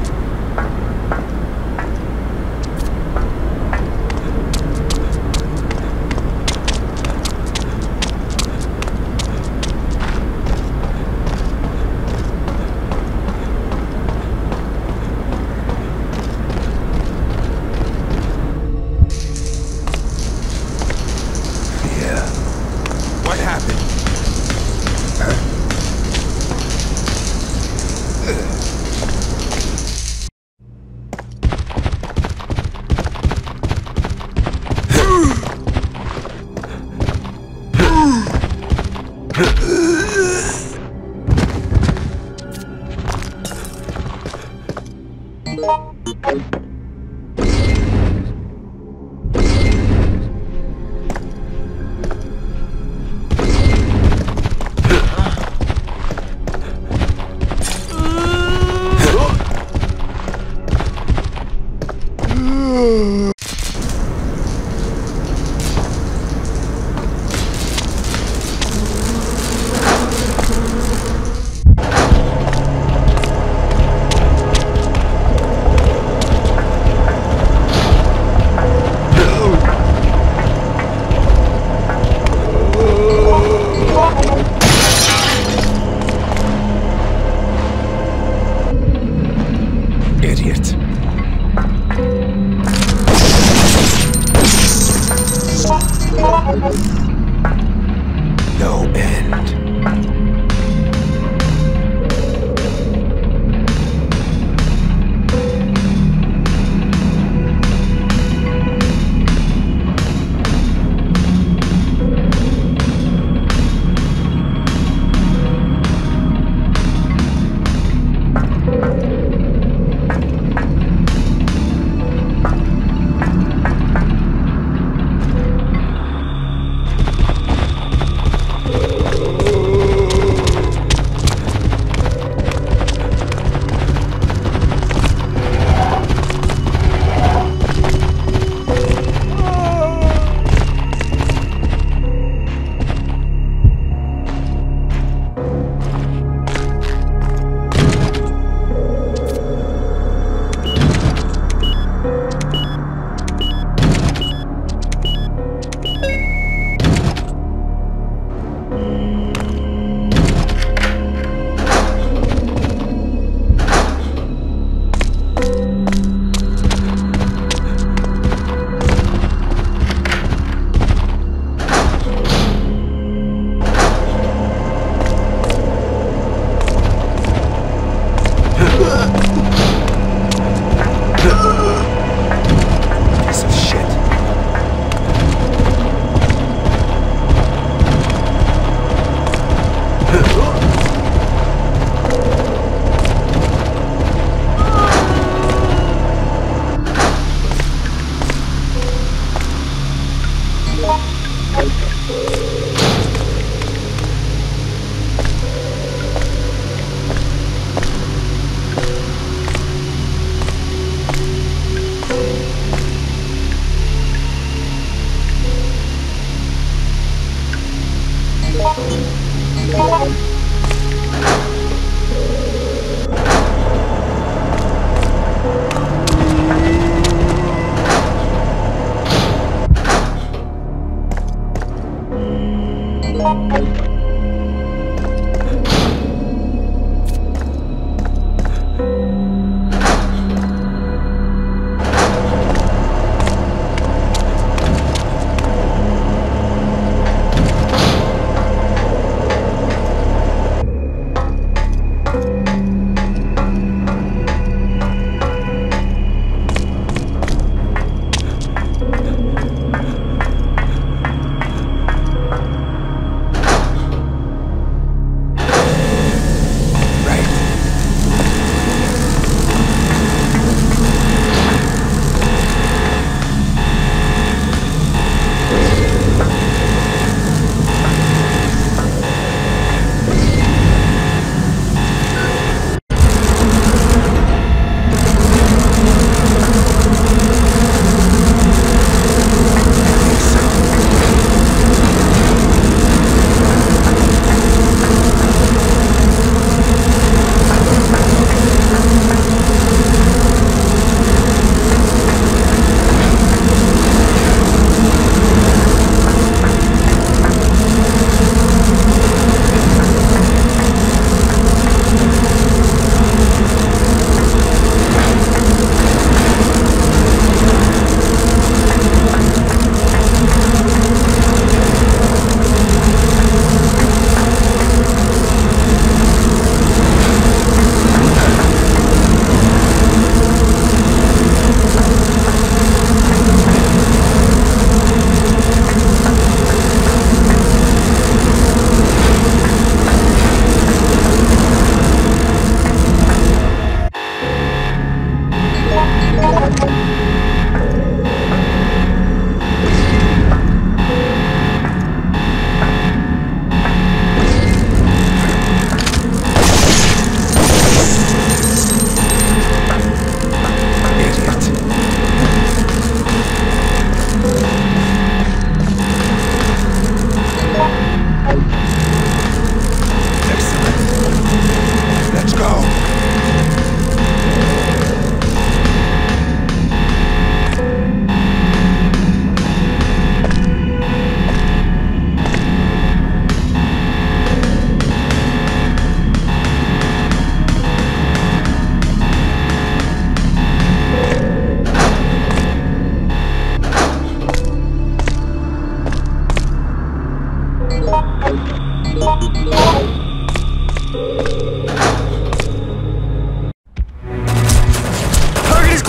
Yeah. What happened? Huh?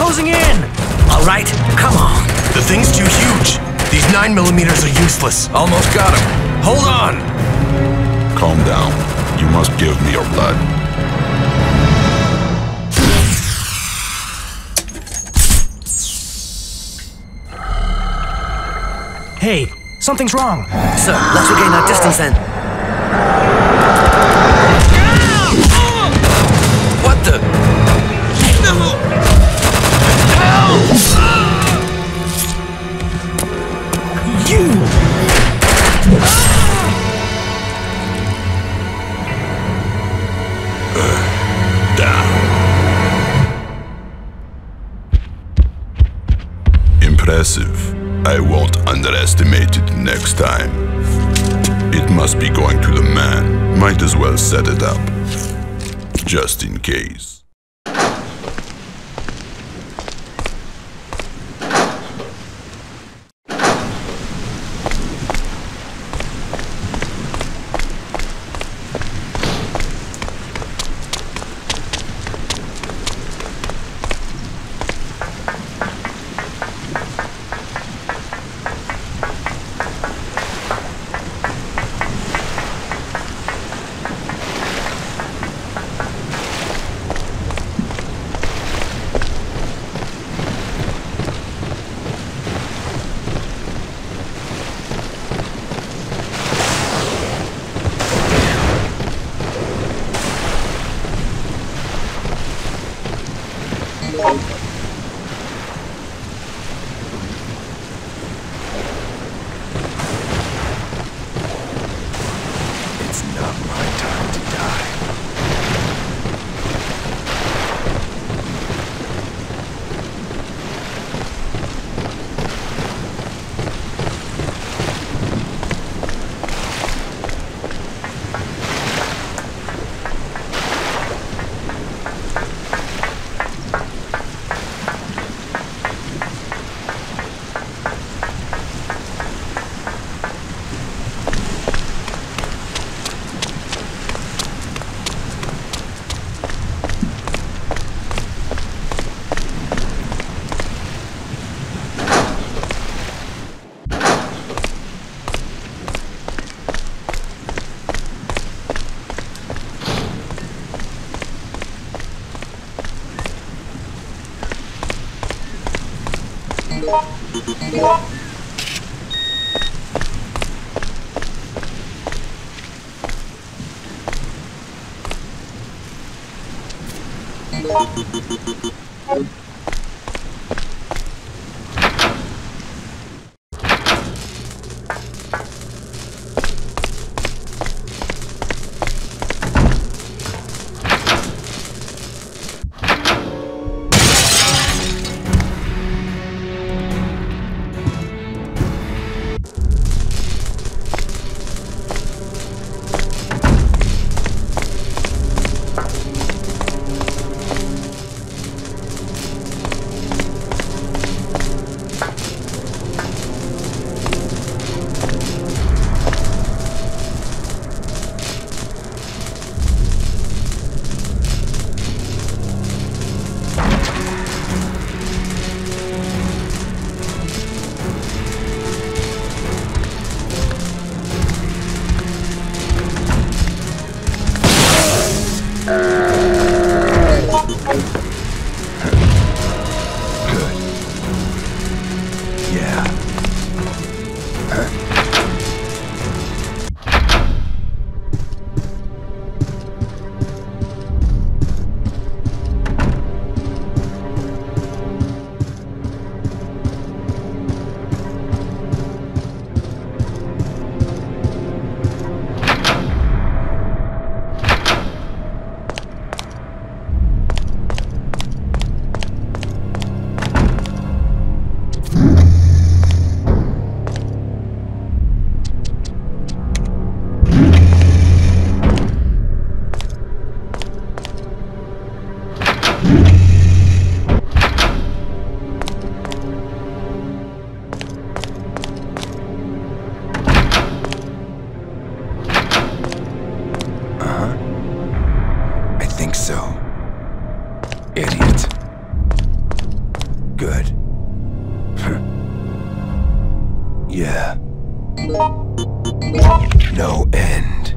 closing in! Alright, come on. The thing's too huge. These nine millimeters are useless. Almost got him. Hold on! Calm down. You must give me your blood. Hey, something's wrong. Sir, let's regain our distance then. What the? You! Uh, down. Impressive. I won't underestimate it next time. It must be going to the man. Might as well set it up. Just in case. Good. Yeah. No end.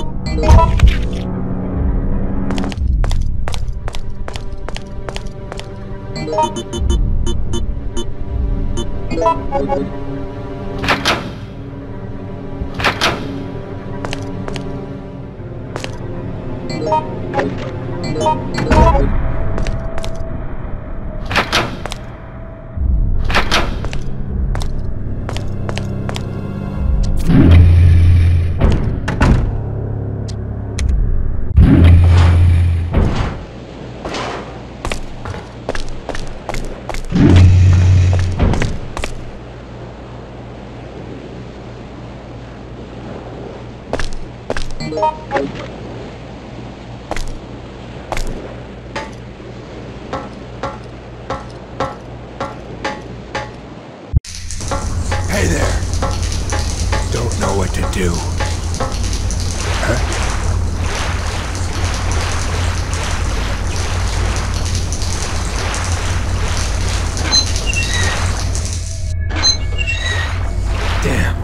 Hey there. Don't know what to do. Huh? Damn.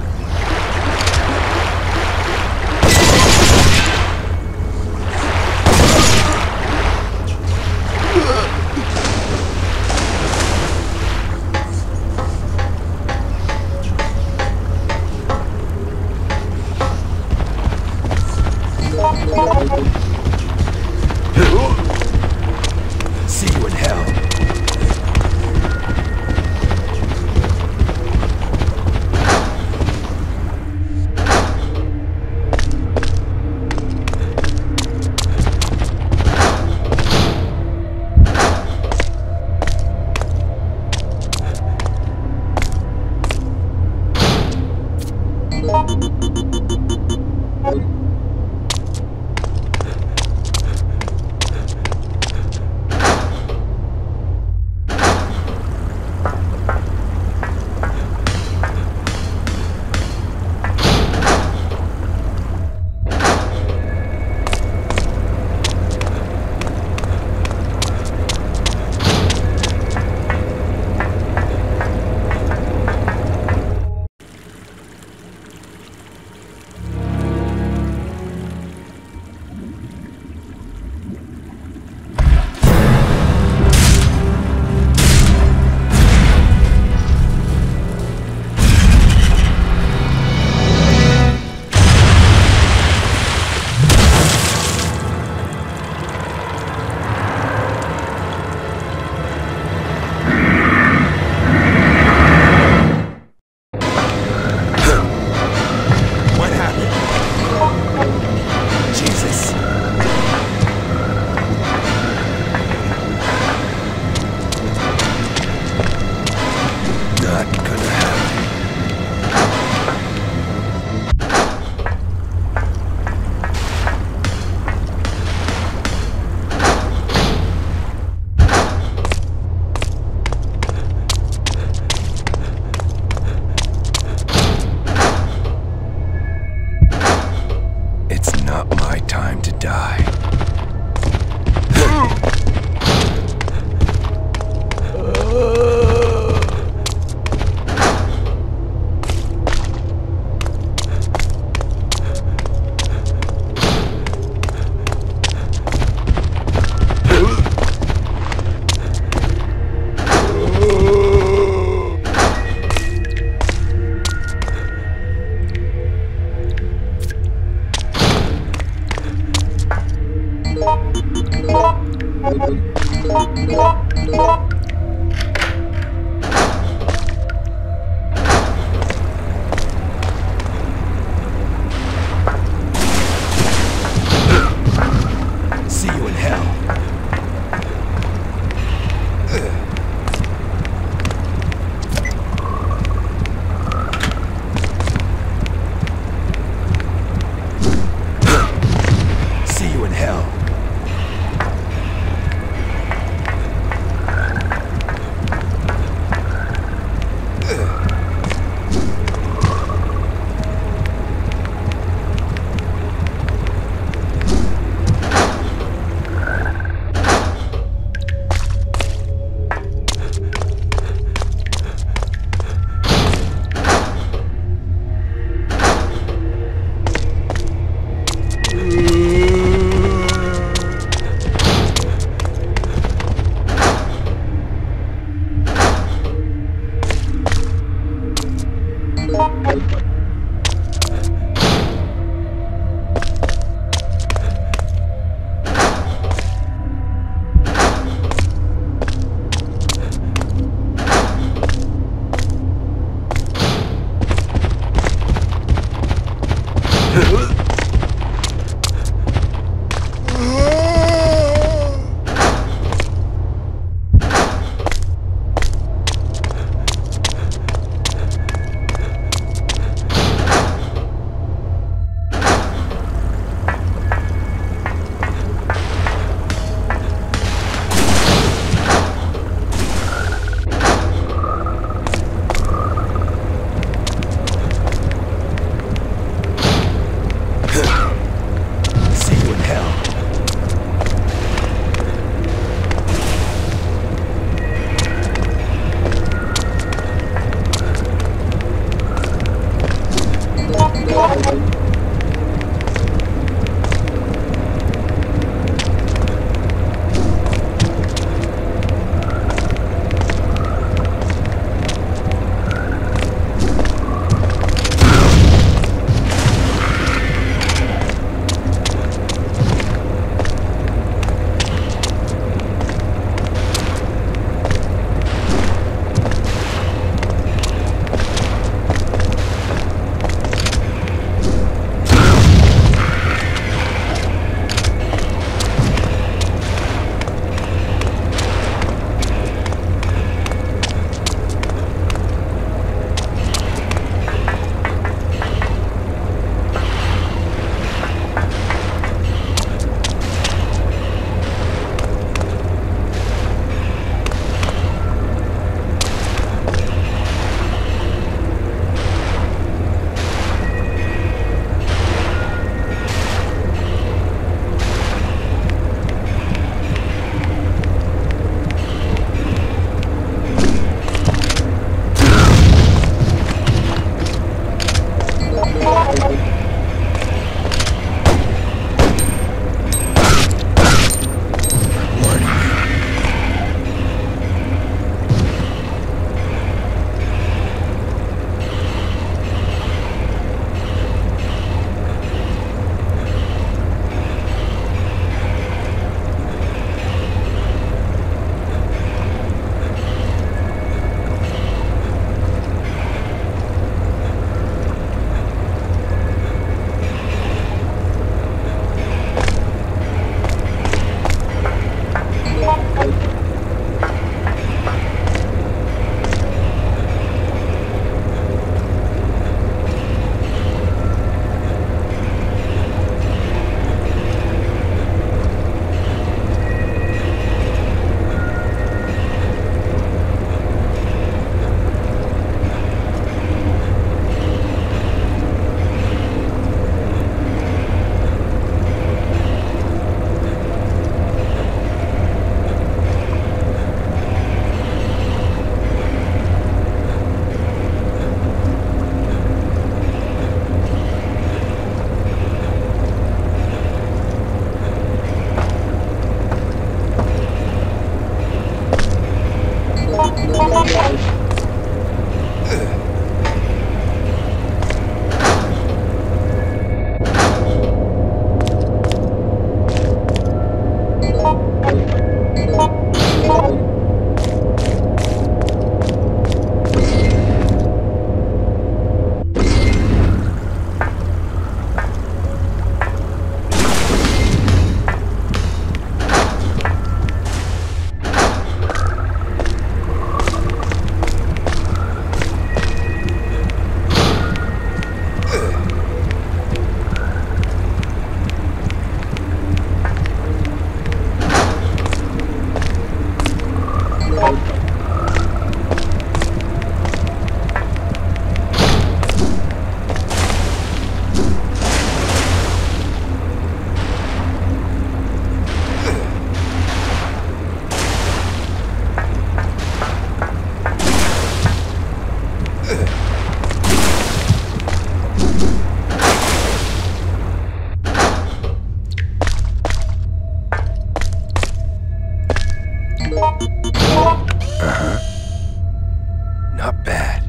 Uh-huh. Not bad.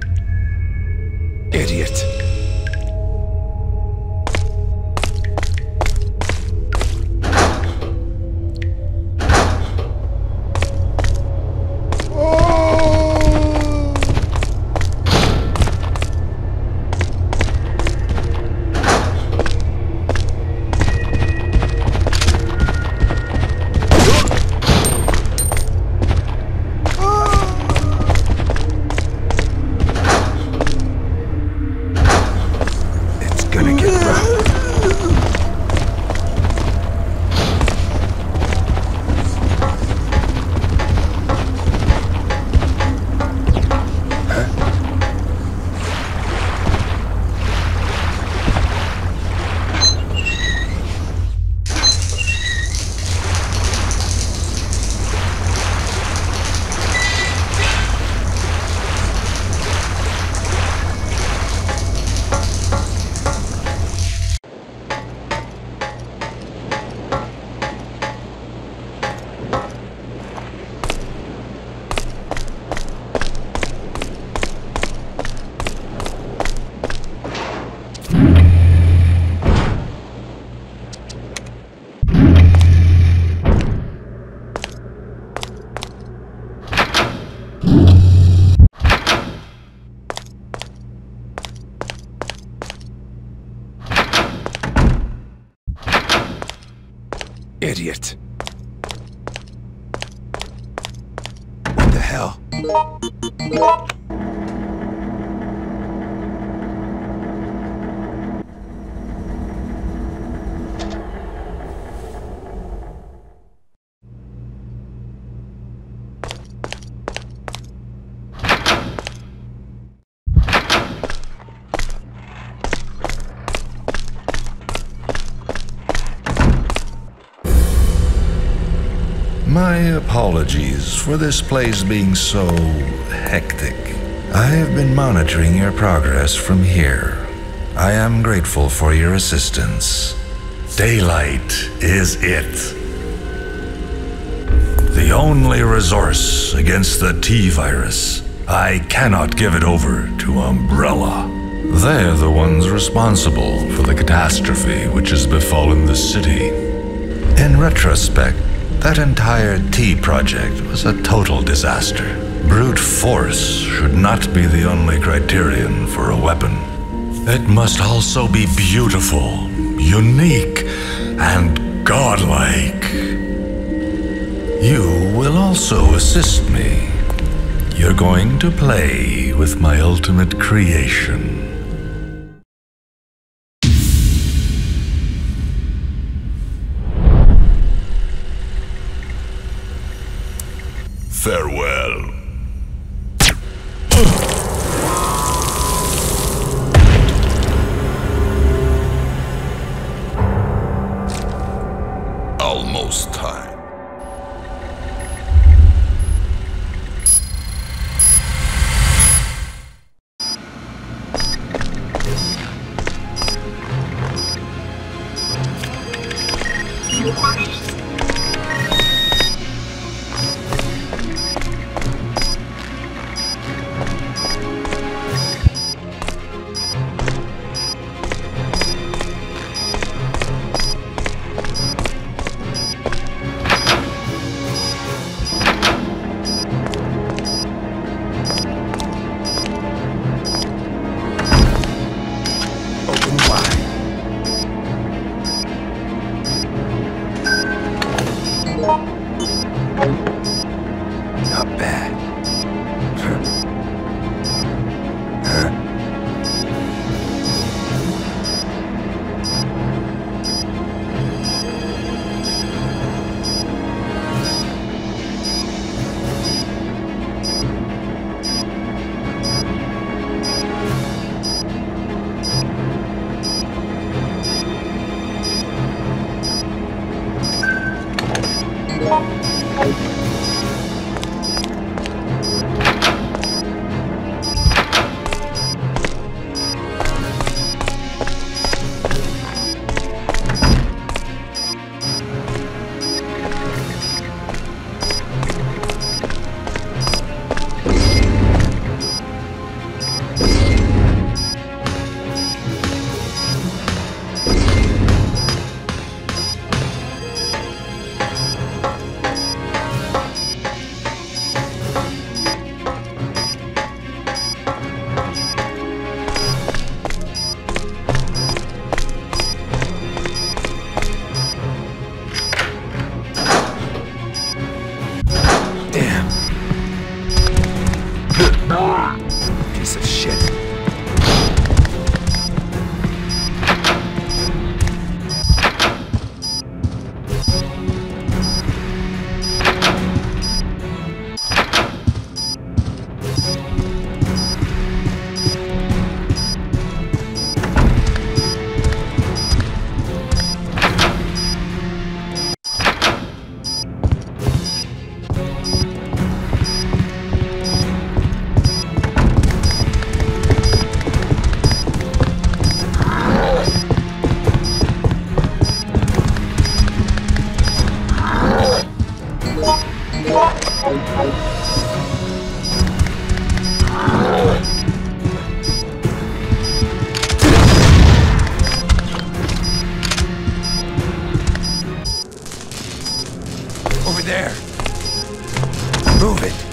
Idiot. Idiot. What the hell? My apologies for this place being so hectic. I have been monitoring your progress from here. I am grateful for your assistance. Daylight is it. The only resource against the T-virus. I cannot give it over to Umbrella. They're the ones responsible for the catastrophe which has befallen the city. In retrospect, that entire T project was a total disaster. Brute force should not be the only criterion for a weapon. It must also be beautiful, unique, and godlike. You will also assist me. You're going to play with my ultimate creation. Farewell. Almost time. Not bad. Huh? Huh? Over there. Move it.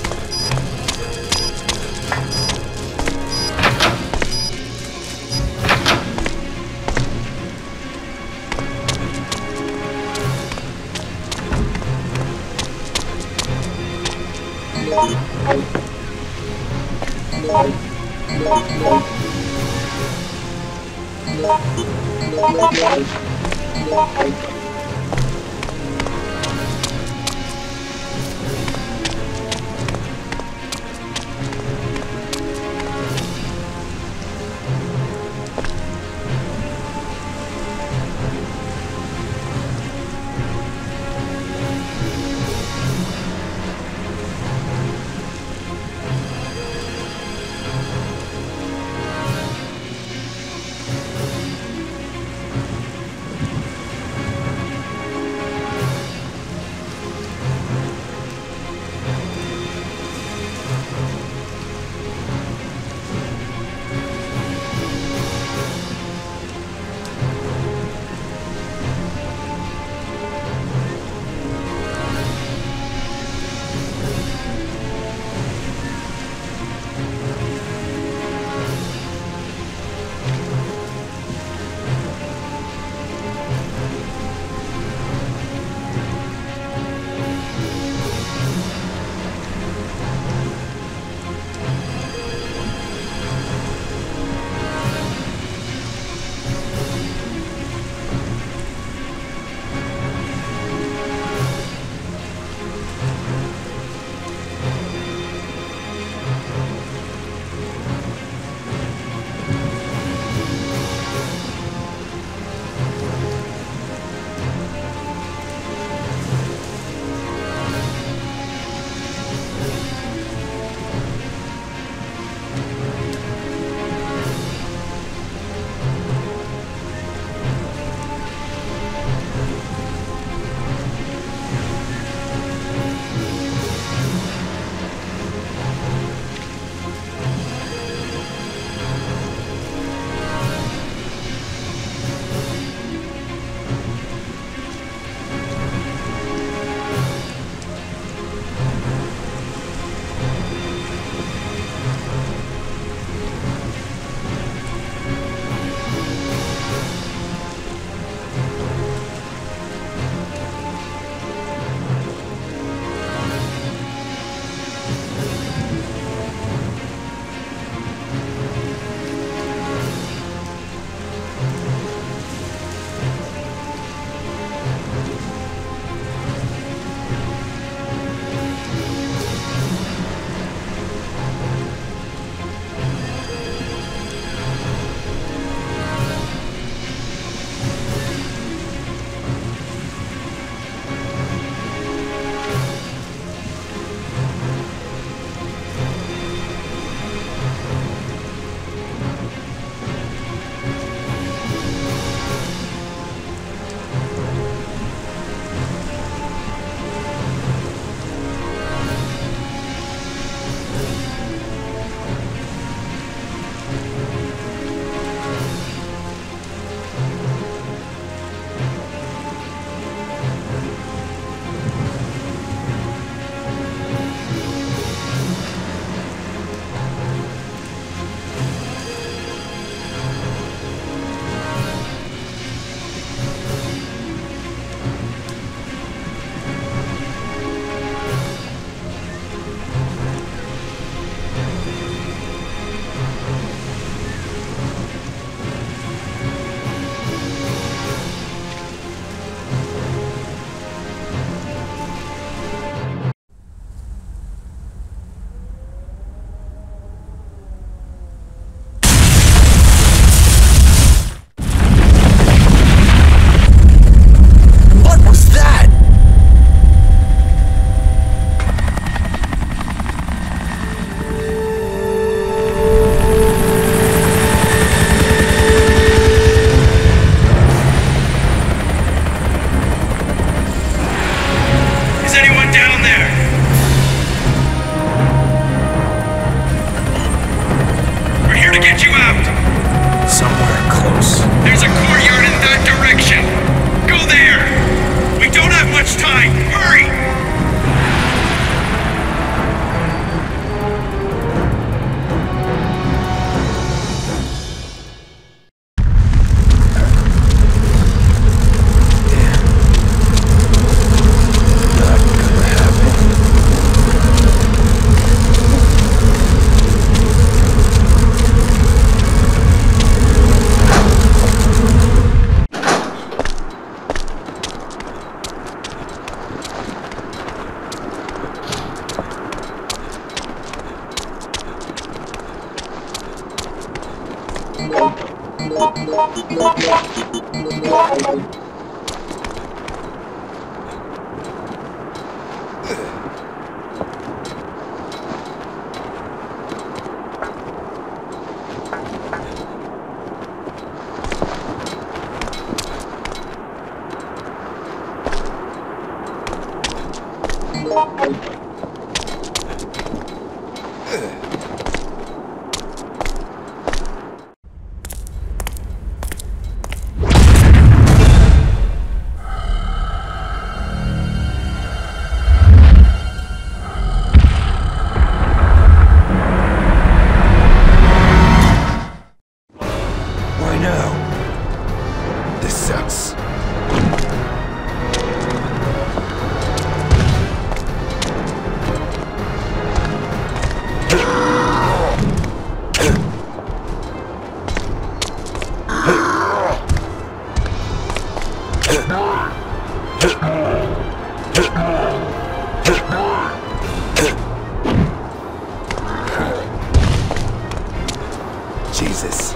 Jesus.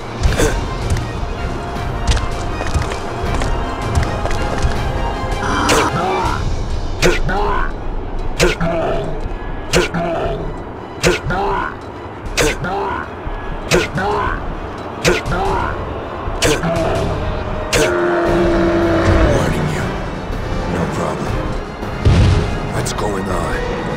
Warning you. No problem. What's going on?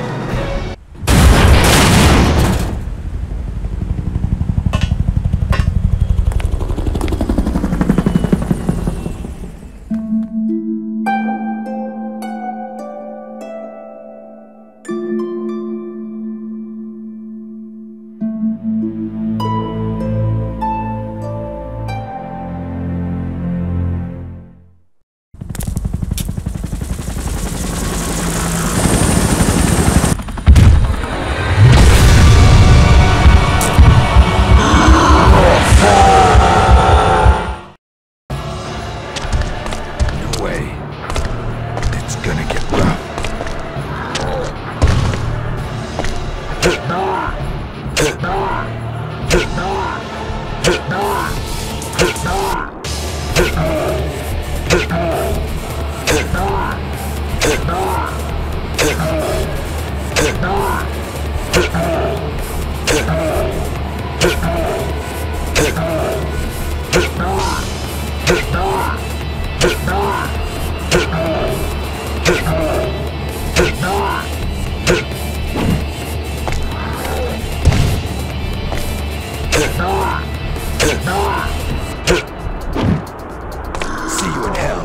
See you in hell.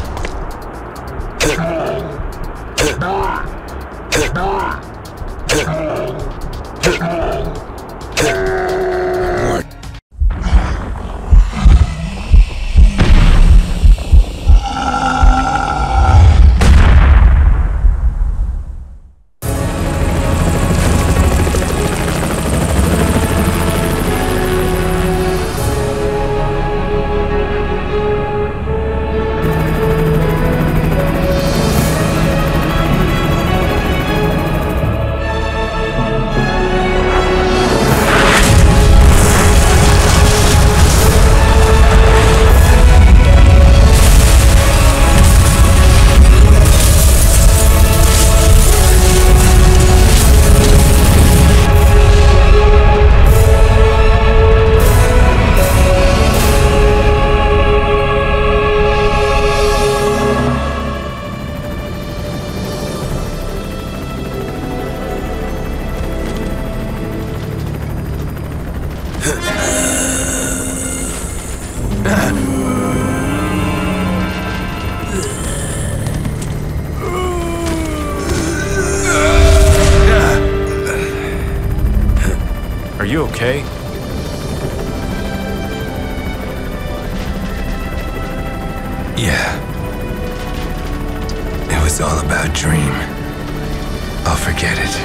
Are you okay? Yeah. It was all about Dream. I'll forget it.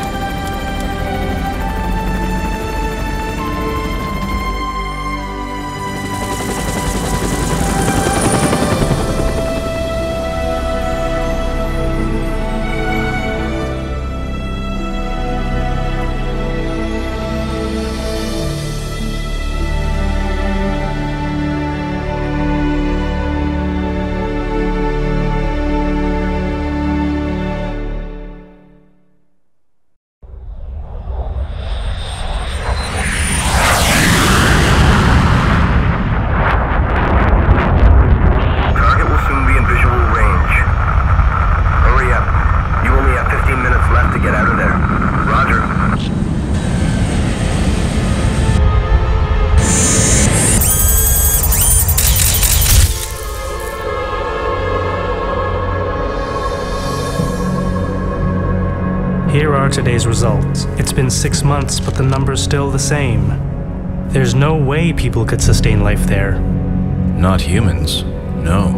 are today's results. It's been six months, but the number's still the same. There's no way people could sustain life there. Not humans, no.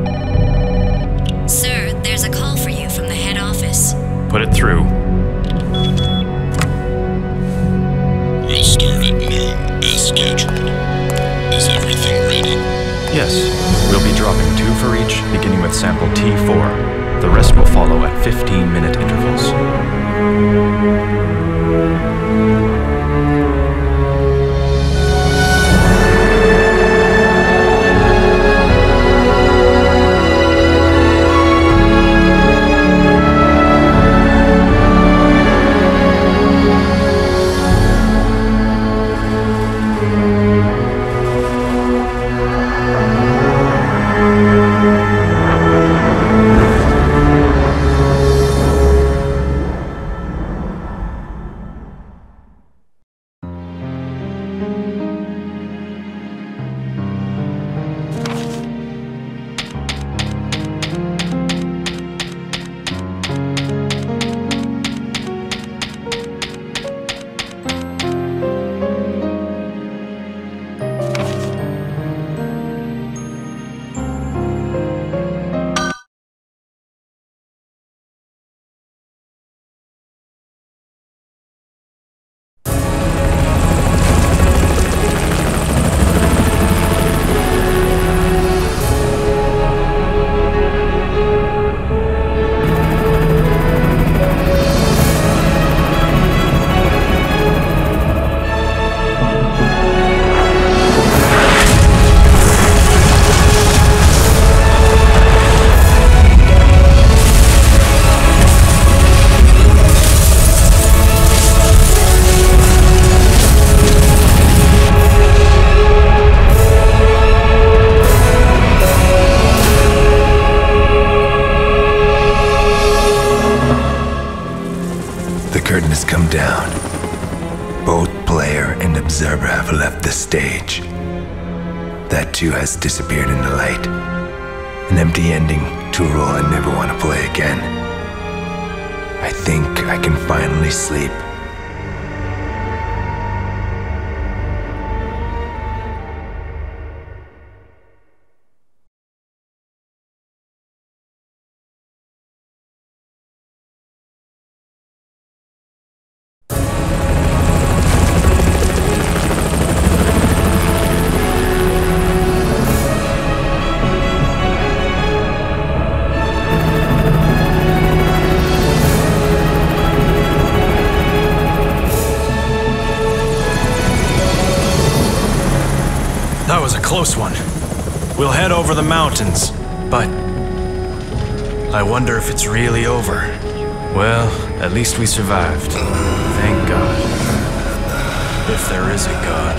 Sir, there's a call for you from the head office. Put it through. We'll start at noon, as scheduled. Is everything ready? Yes. We'll be dropping two for each, beginning with sample T four. The rest will follow at fifteen minute intervals. Come down. Both player and observer have left the stage. That too has disappeared in the light. An empty ending to a role I never want to play again. I think I can finally sleep. That was a close one. We'll head over the mountains, but I wonder if it's really over. Well, at least we survived. Thank God. If there is a God.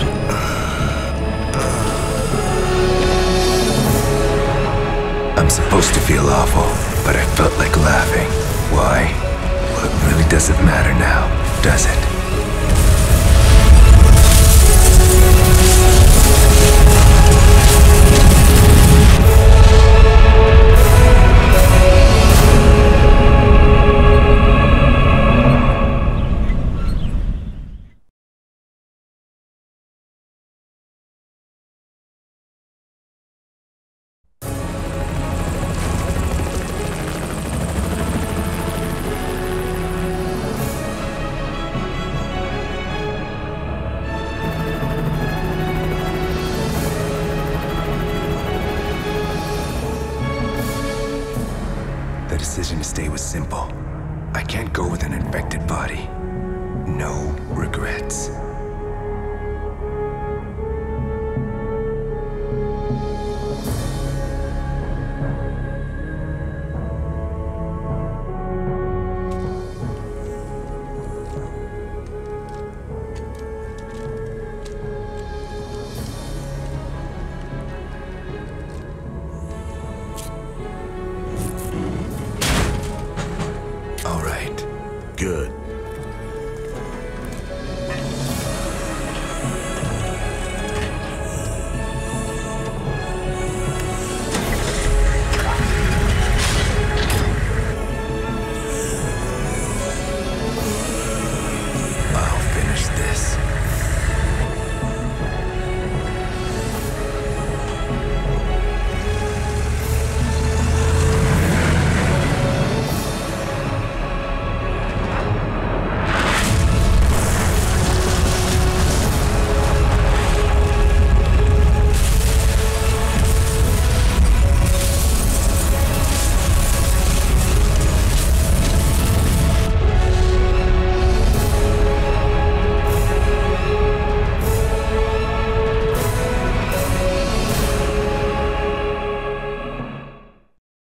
I'm supposed to feel awful, but I felt like laughing. Why? Well, it really doesn't matter now, does it? The decision to stay was simple. I can't go with an infected body. No regrets.